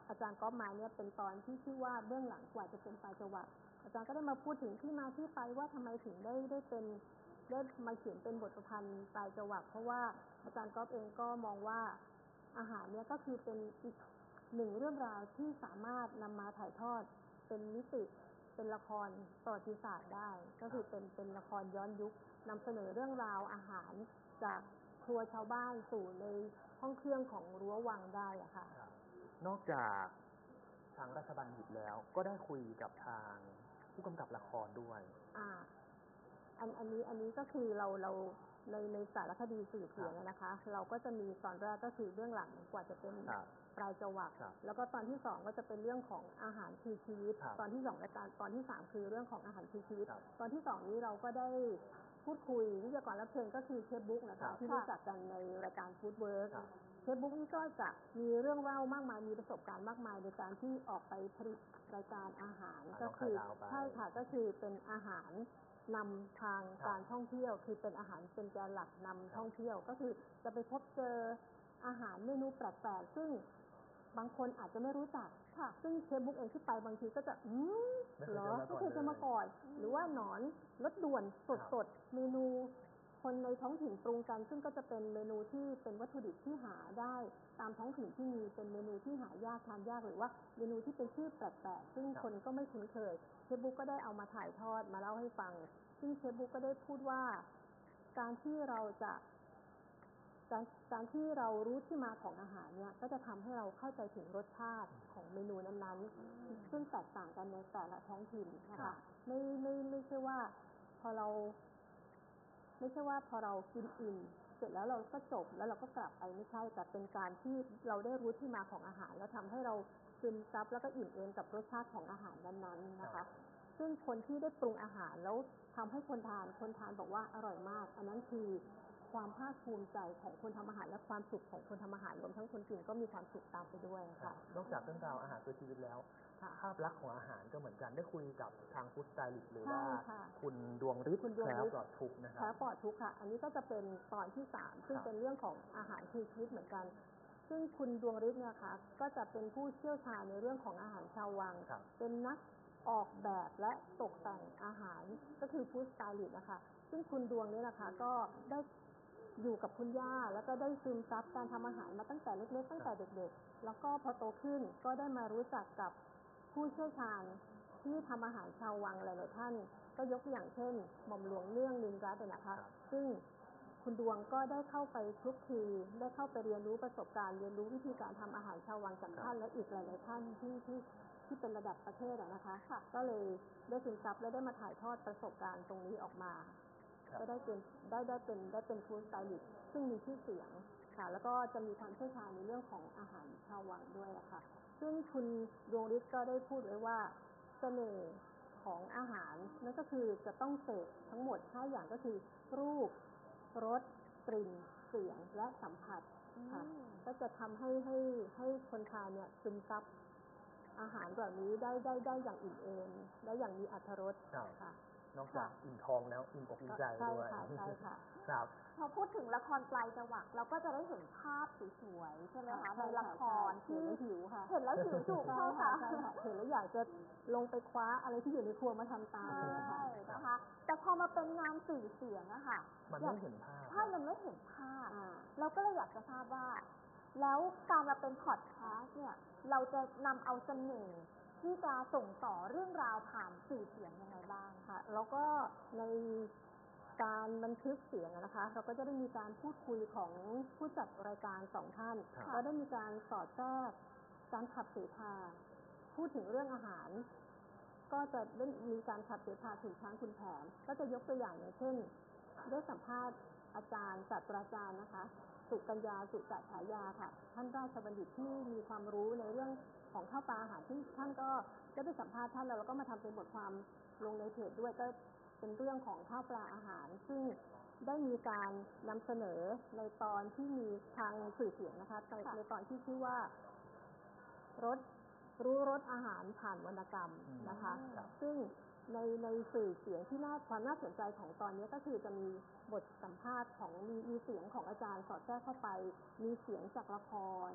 อาจารย์ก๊อฟมาเนี่ยเป็นตอนที่ชื่อว่าเบื้องหลังกว่าจะเป็นปลายจวักอาจารย์ก็ได้มาพูดถึงที่มาที่ไปว่าทำไมถึงได้ได้เป็นได้มาเขียนเป็นบทประพันธ์ปลายจวักเพราะว่าอาจารย์ก๊อฟเองก็มองว่าอาหารเนี่ยก็คือเป็นอีกหนึ่งเรื่องราวที่สามารถนำมาถ่ายทอดเป็นมิติเป็นละครประวัติศาสตร์ได้ก็คือเป็นเป็นละครย้อนยุคนำเสนอเรื่องราวอาหารจากครัวชาวบ้านสู่ในห้องเครื่องของรั้ววังได้อะค่ะนอกจากทางราชบัณฑิตแล้วก็ได้คุยกับทางผู้กำกับละครด้วยอ่าอันอันนี้อันนี้ก็คือเราเราในในสารคดีสื่อเสียงนะคะเราก็จะมีตอนแรกก็คือเรื่องหลังกว่าจะเป็นปลายจวักแล้วก็ตอนที่สองก็จะเป็นเรื่องของอาหารคือชีวิตตอนที่สองรายการตอนที่สามคือเรื่องของอาหารคือชีวิตตอนที่สองนี้เราก็ได้พูดคุยวิทยากรรับเชิญก็คือเชฟบุ๊กนะคะที่รู้จักกันในรายการฟู้ดเวิร์กเชฟบุ๊กนี่ก็จะมีเรื่องเล่ามากมายมีประสบการณ์มากมายในการที่ออกไปผลิตรายการอาหารก็คือใช่ค่ะก็คือเป็นอาหารนำทางการท่องเที่ยวคือเป็นอาหารเป็นแกนหลักนำท่องเที่ยวก็คือจะไปพบเจออาหารเมนูแปลกๆซึ่งบางคนอาจจะไม่รู้จักค่ะซึ่งเชฟบุ๊กเองที่ไปบางทีก็จะอืมเหรอไม่เคยเจอมาก่อนหรือว่าหนอนรสด่วนสดๆเมนูคนในท้องถิ่นปรุงกันซึ่งก็จะเป็นเมนูที่เป็นวัตถุดิบที่หาได้ตามท้องถิ่นที่มีเป็นเมนูที่หายากทานยากหรือว่าเมนูที่เป็นชื่อแปลกๆซึ่งคนก็ไม่คุ้นเคยเชฟบุ๊กก็ได้เอามาถ่ายทอดมาเล่าให้ฟังซึ่งเชฟบุ๊กก็ได้พูดว่าการที่เราจะการการที่เรารู้ที่มาของอาหารเนี่ยก็จะทำให้เราเข้าใจถึงรสชาติของเมนูนั้นๆซึ่งแตกต่างกันในแต่ละท้องถิ่นนะคะไม่ไม่ไม่ใช่ว่าพอเราไม่ใช่ว่าพอเรากินอิ่มเสร็จแล้วเราก็จบแล้วเราก็กลับไปไม่ใช่แต่เป็นการที่เราได้รู้ที่มาของอาหารแล้วทำให้เราซึมซับแล้วก็อิ่มเอมกับรสชาติของอาหารนั้นๆนะคะซึ่งคนที่ได้ปรุงอาหารแล้วทำให้คนทานคนทานบอกว่าอร่อยมากอันนั้นคือความภาคภูมิใจของคนทำอาหารและความสุขของคนทำอาหารรวมทั้งคนกินก็มีความสุขตามไปด้วยค่ะนอกจากเรื่องราวอาหารคือชีวิตแล้วภาพลักษณ์ของอาหารก็เหมือนกันได้คุยกับทางฟู้ดสไตลิสต์หรือว่าคุณดวงฤทธิ์แคล้วปลอดทุกข์นะครับแคล้วปลอดทุกข์ค่ะอันนี้ก็จะเป็นตอนที่สามซึ่งเป็นเรื่องของอาหารคือชีวิตเหมือนกันซึ่งคุณดวงฤทธิ์เนี่ยค่ะก็จะเป็นผู้เชี่ยวชาญในเรื่องของอาหารชาววังเป็นนักออกแบบและตกแต่งอาหารก็คือฟู้ดสไตลิสต์นะคะซึ่งคุณดวงนี่นะคะก็ได้อยู่กับคุณย่าแล้วก็ได้ซึมซับการทำอาหารมาตั้งแต่เล็กๆตั้งแต่เด็กๆแล้วก็พอโตขึ้นก็ได้มารู้จักกับผู้เชี่ยวชาญที่ทำอาหารชาววังหลายๆท่านก็ยกตัวอย่างเช่นหม่อมหลวงเรื่องลินรัตน์นะคะซึ่งคุณดวงก็ได้เข้าไปคลุกคลีได้เข้าไปเรียนรู้ประสบการณ์เรียนรู้วิธีการทำอาหารชาววังจากท่านและอีกหลายๆท่านที่ที่ที่เป็นระดับประเทศนะคะก็เลยได้ซึมซับและได้มาถ่ายทอดประสบการณ์ตรงนี้ออกมาก็ได้เป็นได้ได้เป็นได้เป็นฟู้ดสไตลิสต์ซึ่งมีชื่อเสียงค่ะแล้วก็จะมีความเชี่ยวชาญในเรื่องของอาหารชาววังด้วยค่ะซึ่งคุณดวงฤทธิ์ก็ได้พูดไว้ว่าเสน่ห์ของอาหารนั่นก็คือจะต้องเสพทั้งหมดห้าอย่างก็คือรูปรสกลิ่นเสียงและสัมผัสค่ะก็จะทำให้ให้ให้คนทานเนี่ยซึมซับอาหารแบบนี้ได้ได้ได้อย่างอิ่มเอมและอย่างมีอรรถรสค่ะนอกจากอิ่มท้องแล้วอิ่มอกอิ่มใจด้วยใช่ค่ะใช่ค่ะครับพอพูดถึงละครปลายจวักเราก็จะได้เห็นภาพสวยๆใช่ไหมคะในละครที่หิวค่ะเห็นแล้วหิวถูกใช่ค่ะใช่ค่ะเห็นแล้วอยากจะลงไปคว้าอะไรที่อยู่ในครัวมาทำตามใช่นะคะแต่พอมาเป็นงานสื่อเสียงอะค่ะมันไม่เห็นภาพใช่มันไม่เห็นภาพเราก็เลยอยากจะทราบว่าแล้วการมาเป็นพอดแคสต์เนี่ยเราจะนำเอาเสน่ห์ที่จะส่งต่อเรื่องราวผ่านสื่อเสียงยังไงบ้างค่ะแล้วก็ในการบันทึกเสียงนะคะเราก็จะได้มีการพูดคุยของผู้จัดรายการสองท่านก็ได้มีการสอดแทรกการขับเสพาพูดถึงเรื่องอาหารก็จะได้มีการขับเสพาถึงช้างคุณแผนก็จะยกตัวอย่างอย่างเช่นได้สัมภาษณ์อาจารย์ศาสตราจารย์นะคะสุกัญญาสุจฉายาค่ะท่านราชบัณฑิตที่มีความรู้ในเรื่องของข้าวปลาอาหารที่ท่านก็ได้ไปสัมภาษณ์ท่านแล้วแล้วก็มาทำเป็นบทความลงในเพจด้วยก็เป็นเรื่องของข้าวปลาอาหารซึ่งได้มีการนำเสนอในตอนที่มีทางสื่อเสียงนะคะในในตอนที่ชื่อว่ารสรู้รสอาหารผ่านวรรณกรรมนะคะซึ่งในในสื่อเสียงที่น่าความน่าสนใจของตอนนี้ก็คือจะมีบทสัมภาษณ์ของมีมีเสียงของอาจารย์สอดแทรกเข้าไปมีเสียงจากละคร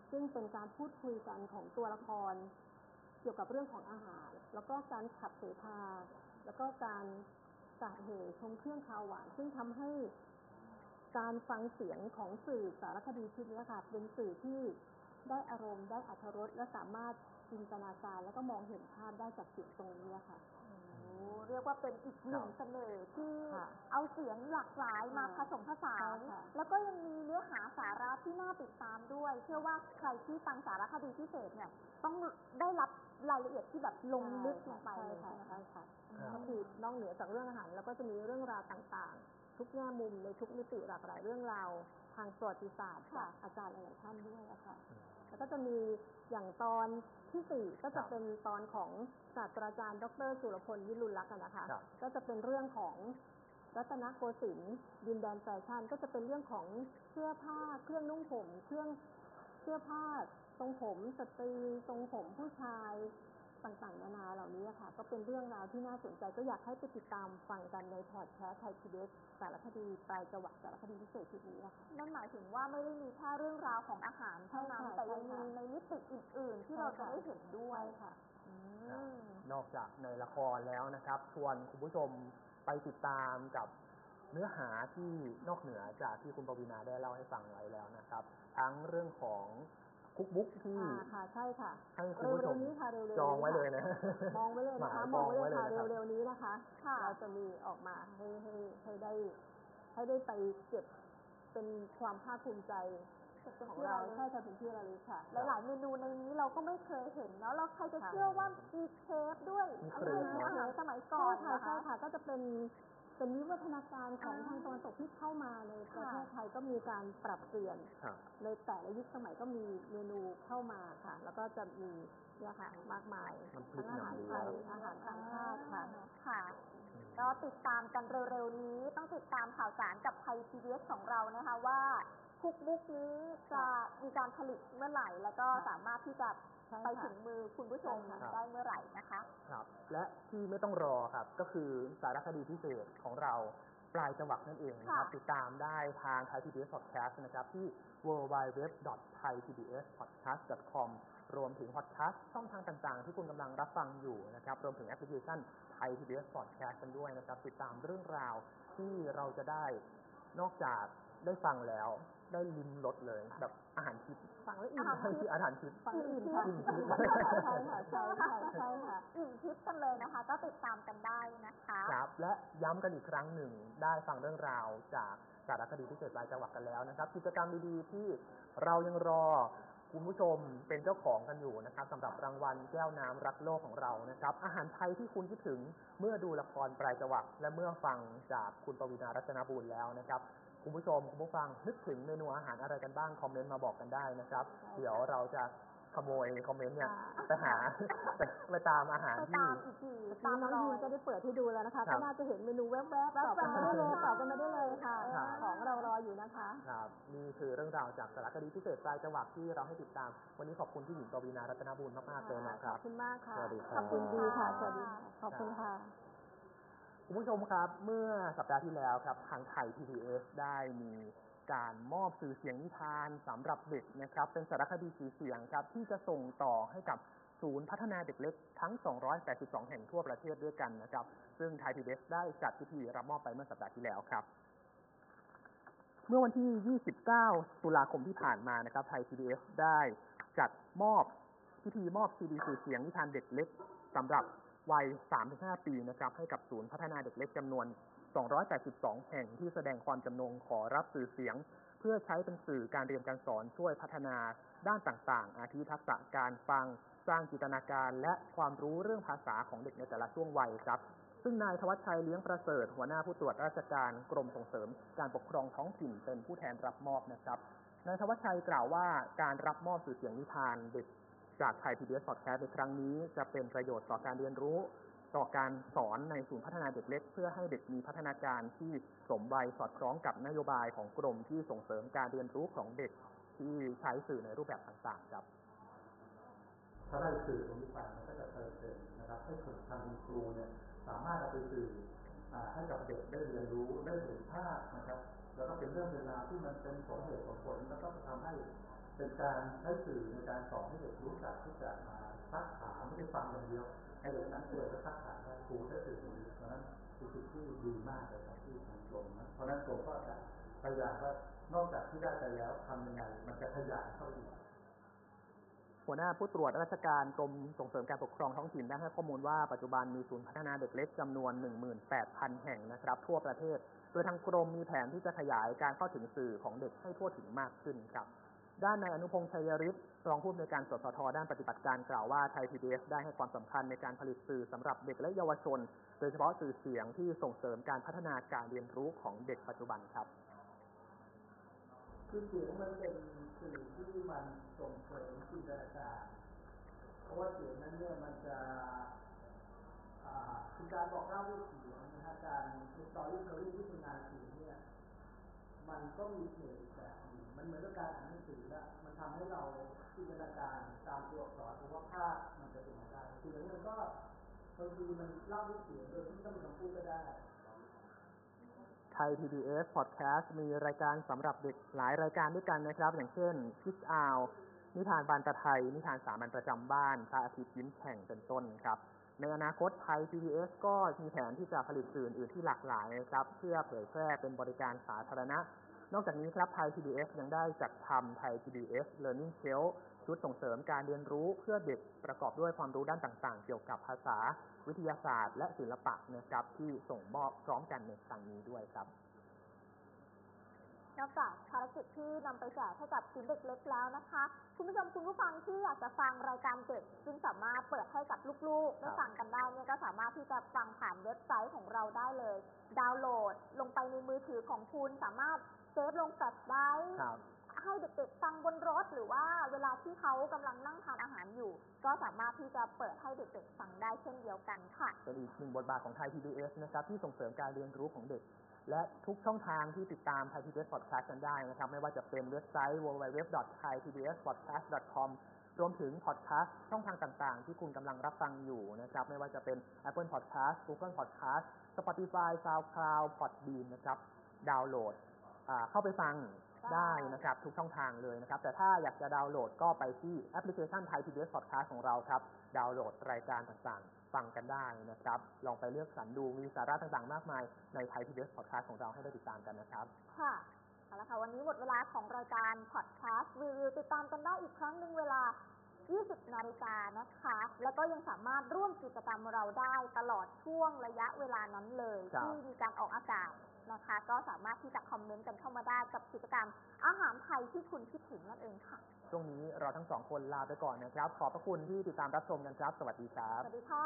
ซึ่งเป็นการพูดคุยกันของตัวละครเกี่ยวกับเรื่องของอาหารแล้วก็การขับเสพาแล้วก็การสาเหตุชงเครื่องคาวหวานซึ่งทำให้การฟังเสียงของสื่อสารคดีชุดนี้ค่ะเป็นสื่อที่ได้อารมณ์ได้อรรถรสและสามารถจินตนาการแล้วก็มองเห็นภาพได้จากเสียงตรงนี้ค่ะเรียกว่าเป็นอีกหนึ่งเสน่ห์ที่เอาเสียงหลากหลายมาผสมผสานแล้วก็ยังมีเนื้อหาสาระที่น่าติดตามด้วยเชื่อว่าใครที่ฟังสารคดีพิเศษเนี่ยต้องได้รับรายละเอียดที่แบบลงลึกลงไปเลยค่ะใช่ค่ะก็คือนอกเหนือจากเรื่องอาหารแล้วก็จะมีเรื่องราวต่างๆทุกแง่มุมในทุกมิติหลากหลายเรื่องราวทางประวัติศาสตร์จากอาจารย์หลายๆท่านด้วยค่ะแล้วก็จะมีอย่างตอนที่สี่ก็จะเป็นตอนของศาสตราจารย์ดร.สุรพลวิรุฬลักษณ์นะคะก็จะเป็นเรื่องของรัตนโกสินทร์ดินแดนแฟชั่นก็จะเป็นเรื่องของเสื้อผ้าเครื่องนุ่งห่มเครื่องเสื้อผ้าทรงผมสตรีทรงผมผู้ชายต่างๆนานาเหล่านี้ค่ะก็เป็นเรื่องราวที่น่าสนใจก็อยากให้ไปติดตามฟังกันในพอดแคสต์ไทย พี บี เอส สารคดีปลายจังหวัดสารคดีพิเศษชุดนี้ค่ะนั่นหมายถึงว่าไม่ได้มีแค่เรื่องราวของอาหารเท่านั้นแต่ยังมีในมิติอื่นๆที่เราจะได้เห็นด้วยค่ะนอกจากในละครแล้วนะครับชวนคุณผู้ชมไปติดตามกับเนื้อหาที่นอกเหนือจากที่คุณปวีณาได้เล่าให้ฟังไว้แล้วนะครับทั้งเรื่องของคุกบุ๊กที่ค่ะใช่ค่ะให้คุณผู้ชมจองไว้เลยนะมองไว้เลยนะคะมองไว้เลยค่ะเร็วๆนี้นะคะเราจะมีออกมาให้ให้ให้ได้ให้ได้ไปเก็บเป็นความภาคภูมิใจของเราใช่ค่ะเป็นที่ระลึกค่ะหลายๆเมนูในนี้เราก็ไม่เคยเห็นเนาะแล้วใครจะเชื่อว่ามีเชฟด้วยอันนี้เป็นอาหารสมัยก่อนค่ะใช่ค่ะก็จะเป็นเป็นวิวัฒนาการของทางตะวันตกที่เข้ามาในประเทศไทยก็มีการปรับเปลี่ยนในแต่ละยุคสมัยก็มีเมนูเข้ามาค่ะแล้วก็จะมีเนี่ยค่ะมากมายทั้งอาหารไทยอาหารต่างชาติค่ะค่ะก็ติดตามกันเร็วๆนี้ต้องติดตามข่าวสารกับไทย พี บี เอส ของเรานะคะว่าคุกบุ๊กนี้จะมีการผลิตเมื่อไหร่แล้วก็สามารถที่จะไปถึงมือคุณผู้ชมได้เมื่อไหร่นะคะครับและที่ไม่ต้องรอครับก็คือสารคดีพิเศษของเราปลายจังหวัดนั่นเองนะครับติดตามได้ทาง Thai พี บี เอส Podcast นะครับที่ ดับเบิลยู ดับเบิลยู ดับเบิลยู ดอท ไทย พี บี เอส พอดแคสต์ ดอท คอม รวมถึงพอดแคสต์ช่องทางต่างๆที่คุณกำลังรับฟังอยู่นะครับรวมถึงแอปพลิเคชัน Thai พี บี เอส Podcast กันด้วยนะครับติดตามเรื่องราวที่เราจะได้นอกจากได้ฟังแล้วได้ลิ้มรสเลยแบบอาหารทิพย์ฟังแล้วอิ่มคืออาหารทิพย์ฟังแล้วอิ่มค่ะใช่ค่ะใช่ค่ะใช่ค่ะอิ่มทิพย์กันเลยนะคะก็ติดตามกันได้นะคะครับและย้ำกันอีกครั้งหนึ่งได้ฟังเรื่องราวจากสารคดีพิเศษรายจังหวัดกันแล้วนะครับกิจกรรมดีๆที่เรายังรอคุณผู้ชมเป็นเจ้าของกันอยู่นะครับสำหรับรางวัลแก้วน้ำรักโลกของเรานะครับอาหารไทยที่คุณคิดถึงเมื่อดูละครปลายจังหวัดและเมื่อฟังจากคุณปวีณารัตนบูรณ์แล้วนะครับคุณผู้ชมคุณผู้ฟังนึกถึงเมนูอาหารอะไรกันบ้างคอมเมนต์มาบอกกันได้นะครับเดี๋ยวเราจะขโมยคอมเมนต์เนี่ยไปหาไปตามอาหารที่ตามน้องยูจะได้เปิดให้ดูแล้วนะคะก็น่าจะเห็นเมนูแวบๆตอบกันมาได้เลยตอบกันมาได้เลยค่ะของเรารออยู่นะคะครับนี่คือเรื่องราวจากสารคดีพิเศษปลายจังหวัดที่เราให้ติดตามวันนี้ขอบคุณพี่หญิงปวีณารัตนบูรณ์มากๆเลยนะครับขอบคุณมากค่ะสวัสดีครับขอบคุณดีค่ะสวัสดีขอบคุณค่ะคุณผู้ชมครับเมื่อสัปดาห์ที่แล้วครับทางไทย พี บี เอส ได้มีการมอบสื่อเสียงนิทานสำหรับเด็กนะครับเป็นสารคดีสื่อเสียงครับที่จะส่งต่อให้กับศูนย์พัฒนาเด็กเล็กทั้งสองร้อยแปดสิบสองแห่งทั่วประเทศด้วยกันนะครับซึ่งไทย พี บี เอส ได้จัดพิธีรับมอบไปเมื่อสัปดาห์ที่แล้วครับเมื่อวันที่ยี่สิบเก้าตุลาคมที่ผ่านมานะครับไทย พี บี เอส ได้จัดมอบพิธีมอบซีดีสื่อเสียงนิทานเด็กเล็กสำหรับวัย สามถึงห้า ปีนะครับให้กับศูนย์พัฒนาเด็กเล็กจำนวนสองร้อยแปดสิบสองแห่งที่แสดงความจำนงขอรับสื่อเสียงเพื่อใช้เป็นสื่อการเรียนการสอนช่วยพัฒนาด้านต่างๆอาทิทักษะการฟังสร้างจินตนาการและความรู้เรื่องภาษาของเด็กในแต่ละช่วงวัยครับซึ่งนายธวัชชัยเลี้ยงประเสริฐหัวหน้าผู้ตรวจราชการกรมส่งเสริมการปกครองท้องถิ่นเป็นผู้แทนรับมอบนะครับนายธวัชชัยกล่าวว่าการรับมอบสื่อเสียงนิทานเด็กจากไทย พี บี เอส Podcast ในครั้งนี้จะเป็นประโยชน์ต่อการเรียนรู้ต่อการสอนในศูนย์พัฒนาเด็กเล็กเพื่อให้เด็กมีพัฒนาการที่สมวัยสอดคล้องกับนโยบายของกรมที่ส่งเสริมการเรียนรู้ของเด็กที่ใช้สื่อในรูปแบบต่างๆครับถ้าได้สื่อตรงนี้ไปมันก็จะเติมเต็มนะครับให้คนทางครูเนี่ยสามารถเอาไปสื่อให้กับเด็กได้เรียนรู้ได้เห็นภาพนะครับแล้วก็เป็นเรื่องเวลาที่มันเป็นสมเหตุสมผลแล้วก็ทำให้เป็นการใช้สื่อในการสอนให้เด็กรู้จักที่จะมาซักถามไม่ได้ฟังอย่างเดียวให้เด็กนั้นเกิดและซักถามได้ครูใช้สื่อตรงนี้เพราะนั้นเป็นสิ่งที่ดีมากเลยครับที่ทางกรมนะเพราะนั้นกรมก็จะพยายามว่านอกจากที่ได้ไปแล้วทำยังไงมันจะขยายเข้าอีกหัวหน้าผู้ตรวจราชการกรมส่งเสริมการปกครองท้องถิ่นได้ให้ข้อมูลว่าปัจจุบันมีศูนย์พัฒนาเด็กเล็กจำนวน หนึ่งหมื่นแปดพัน แห่งนะครับทั่วประเทศโดยทางกรมมีแผนที่จะขยายการเข้าถึงสื่อของเด็กให้ทั่วถึงมากขึ้นครับด้านนายอนุพงษ์ชัยฤทธิ์รองผู้อำนวยการสสทด้านปฏิบัติการกล่าวว่าไทย พี บี เอส ได้ให้ความสำคัญในการผลิตสื่อสำหรับเด็กและเยาวชนโดยเฉพาะสื่อเสียงที่ส่งเสริมการพัฒนาการเรียนรู้ของเด็กปัจจุบันครับคือเสียงมันเป็นสื่อที่มันส่งเสริมจินตนาการเพราะว่าเสียงนั้นเนี่ยมันจะคือการบอกเล่าด้วยเสียงนะฮะการเป็นสตอรี่เทลลิ่งที่เป็นงานเสียงเนี่ยมันก็มีเสียงแบบนี้มันเหมือนกับการอ่านหนังสือละมันทำให้เราจินตนาการตามตัวอักษรหรือว่าภาพมันจะเป็นอย่างไรเสียงมันก็บางทีมันเล่าด้วยเสียงโดยที่ไม่ต้องมีคำพูดก็ได้ไทย พี บี เอส Podcast มีรายการสำหรับเด็กหลายรายการด้วยกันนะครับอย่างเช่น Kids Hour นิทานบานตะไทยนิทานสามัญประจำบ้านพระอาทิตย์ยิ้มแฉ่งเป็นต้นครับในอนาคตไทย พี บี เอส ก็มีแผนที่จะผลิตสื่ออื่นที่หลากหลายนะครับเพื่อเผยแพร่เป็นบริการสาธารณะนอกจากนี้ครับไทย พี บี เอส ยังได้จัดทำไทย พี บี เอส Learning Shelf ชุดส่งเสริมการเรียนรู้เพื่อเด็กประกอบด้วยความรู้ด้านต่างๆเกี่ยวกับภาษาวิทยาศาสตร์และศิลปะนะครับที่ส่งมอบพร้อมกันในครั้งนี้ด้วยครับนอกจากภารกิจที่นำไปแจกให้กับศูนย์เด็กเล็กแล้วนะคะคุณผู้ชมคุณผู้ฟังที่อยากจะฟังรายการเด็กซึ่งสามารถเปิดให้กับลูกๆได้ฟังกันได้เนี่ยก็สามารถที่จะฟังผ่านเว็บไซต์ของเราได้เลยดาวน์โหลดลงไปในมือถือของคุณสามารถเซฟลงแฟลชไดรฟ์ให้เด็กๆฟังบนรถหรือว่าเวลาที่เขากำลังนั่งทานอาหารอยู่ก็สามารถที่จะเปิดให้เด็กๆฟังได้เช่นเดียวกันค่ะเป็นอีกหนึ่งบทบาทของไทย พี บี เอส นะครับที่ส่งเสริมการเรียนรู้ของเด็กและทุกช่องทางที่ติดตาม Thai พี บี เอส Podcast กันได้นะครับไม่ว่าจะเป็นเว็บไซต์ ดับเบิลยู ดับเบิลยู ดับเบิลยู ดอท ไทย พี บี เอส พอดแคสต์ ดอท คอม รวมถึง Podcast ช่องทางต่างๆที่คุณกำลังรับฟังอยู่นะครับไม่ว่าจะเป็น Apple Podcast Google Podcast Spotify SoundCloud Podbean นะครับดาวน์โหลดเข้าไปฟังได้นะครับทุกช่องทางเลยนะครับแต่ถ้าอยากจะดาวน์โหลดก็ไปที่แอปพลิเคชัน Thai พี บี เอส Podcast ของเราครับดาวน์โหลดรายการต่างๆฟังกันได้นะครับลองไปเลือกสรรดูมีสาระต่างๆมากมายใน Thai พี บี เอส Podcast ของเราให้ได้ติดตามกันนะครับค่ะเอาละค่ะวันนี้หมดเวลาของรายการ Podcast รีวิวติดตามกันได้อีกครั้งหนึ่งเวลา ยี่สิบ นาฬิกานะคะแล้วก็ยังสามารถร่วมกิจกรรมเราได้ตลอดช่วงระยะเวลานั้นเลยที่มีการออกอากาศนะคะก็สามารถที่จะคอมเมนต์กันเข้ามาได้กับกิจกรรมอาหารไทยที่คุณคิดถึงนั่นเองค่ะช่วงนี้เราทั้งสองคนลาไปก่อนนะครับขอบพระคุณที่ติดตามรับชมกันครับสวัสดีครับสวัสดีค่ะ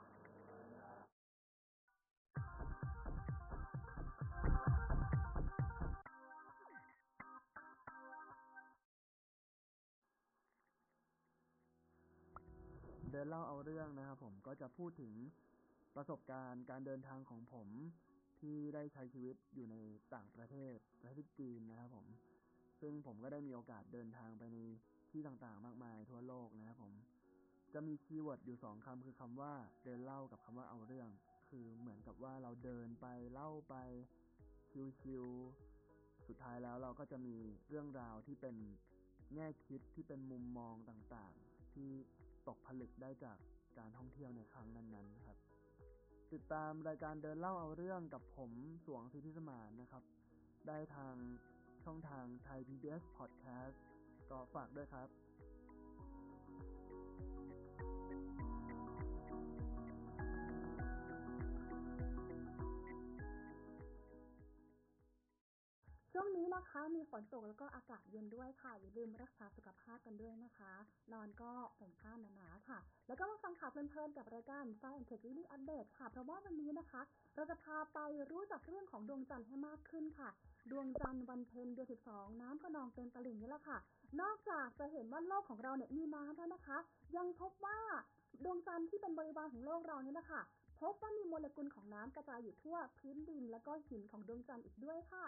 เดินเล่าเอาเรื่องนะครับผมก็จะพูดถึงประสบการณ์การเดินทางของผมที่ได้ใช้ชีวิตอยู่ในต่างประเทศประเทศจีนนะครับผมซึ่งผมก็ได้มีโอกาสเดินทางไปในที่ต่างๆมากมายทั่วโลกนะครับผมจะมีคีย์เวิร์ดอยู่สองคำคือคำว่าเดินเล่ากับคำว่าเอาเรื่องคือเหมือนกับว่าเราเดินไปเล่าไปชิวๆสุดท้ายแล้วเราก็จะมีเรื่องราวที่เป็นแง่คิดที่เป็นมุมมองต่างๆที่ตกผลึกได้จากการท่องเที่ยวในครั้งนั้นๆครับติดตามรายการเดินเล่าเอาเรื่องกับผมสวงสิทธิสมานนะครับได้ทางช่องทาง Thai พี บี เอส Podcast ก็ฝากด้วยครับช่วงนี้นะคะมีฝนตกแล้วก็อากาศเย็นด้วยค่ะอย่าลืมรักษาสุขภาพกันด้วยนะคะนอนก็ห่มผ้าหนาๆค่ะแล้วก็มาฟังข่าวเพลินๆกับรายการ Science Tech Weekly Update ค่ะเพราะว่าวันนี้นะคะเราจะพาไปรู้จักเรื่องของดวงจันทร์ให้มากขึ้นค่ะดวงจันทร์วันเพ็ญเดือนสิบสองน้ำก็นองเต็มตลิ่งนี่แหละค่ะนอกจากจะเห็นว่าโลกของเราเนี่ยมีน้ำแล้วนะคะยังพบว่าดวงจันทร์ที่เป็นบริวารของโลกเราเนี่ยนะคะพบว่ามีโมเลกุลของน้ำกระจายอยู่ทั่วพื้นดินและก็หินของดวงจันทร์อีกด้วยค่ะ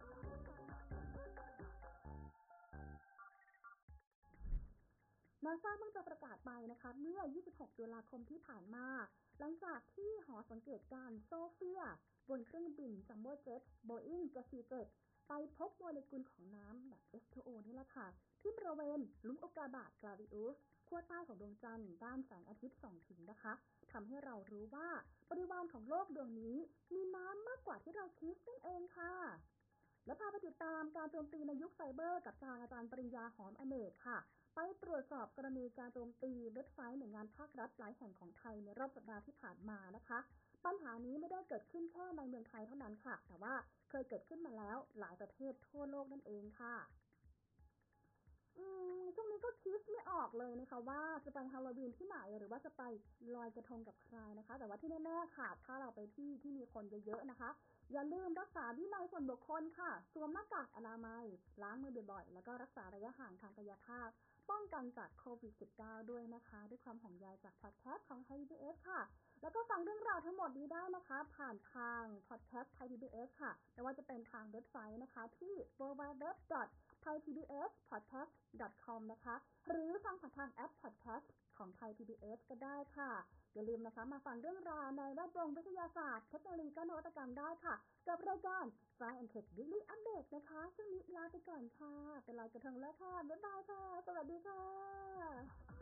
นาซาเพิ่งจะประกาศไปนะคะเมื่อยี่สิบหกตุลาคมที่ผ่านมาหลังจากที่หอสังเกตการณ์โซเฟียบนเครื่องบินจัมโบ้เจ็ต Boeing เจ็ดสี่เจ็ดไปพบโมเลกุลของน้ำแบบ เอช ทู โอ นี่แหละค่ะที่บริเวณหลุมอุกกาบาตกราวิอุสขั้วใต้ของดวงจันทร์ด้านแสงอาทิตย์ส่องถึงนะคะทำให้เรารู้ว่าบริวารของโลกดวงนี้มีน้ำมากกว่าที่เราคิดนั่นเองค่ะและพาไปติดตามการโจมตีในยุคไซเบอร์กับทางอาจารย์ปริญญาหอมอเนกค่ะไปตรวจสอบกรณีการโจมตีเว็บไซต์หน่วยงานภาครัฐหลายแห่งของไทยในรอบสัปดาห์ที่ผ่านมานะคะปัญหานี้ไม่ได้เกิดขึ้นแค่ในเมืองไทยเท่านั้นค่ะแต่ว่าเคยเกิดขึ้นมาแล้วหลายประเทศทั่วโลกนั่นเองค่ะอืมช่วงนี้ก็คิดไม่ออกเลยนะคะว่าจะไปฮาโลวีนที่ไหนหรือว่าจะไปลอยกระทงกับใครนะคะแต่ว่าที่แน่ๆค่ะถ้าเราไปที่ที่มีคนเยอะๆนะคะอย่าลืมรักษาวินัยส่วนบุคคลค่ะสวมหน้ากากอนามัยล้างมือบ่อยๆแล้วก็รักษาระยะห่างทางกายภาพป้องกันจากโควิด สิบเก้า ด้วยนะคะด้วยความห่วงใยจากพอดแคสต์ของ Thai พี บี เอส ค่ะแล้วก็ฟังเรื่องราวทั้งหมดนี้ได้นะคะผ่านทางพอดแคสต์ Thai พี บี เอส ค่ะไม่ว่าจะเป็นทางเว็บไซต์นะคะที่ ดับเบิลยู ดับเบิลยู ดับเบิลยู ดอท ไทย พี บี เอส พอดแคสต์ ดอท คอม นะคะหรือฟังผ่านทางแอปพอดแคสต์ของ Thai พี บี เอส ก็ได้ค่ะอย่าลืมนะคะมาฟังเรื่องราวในแวดวงวิทยาศาสตร์เทคโนโลยีและนวัตกรรมได้ค่ะกับรายการ Science and Tech Weekly Update นะคะซึ่งนี้ลาไปก่อนค่ะไปลอยกระทงแล้วค่ะบ๊ายบายค่ะสวัสดีค่ะ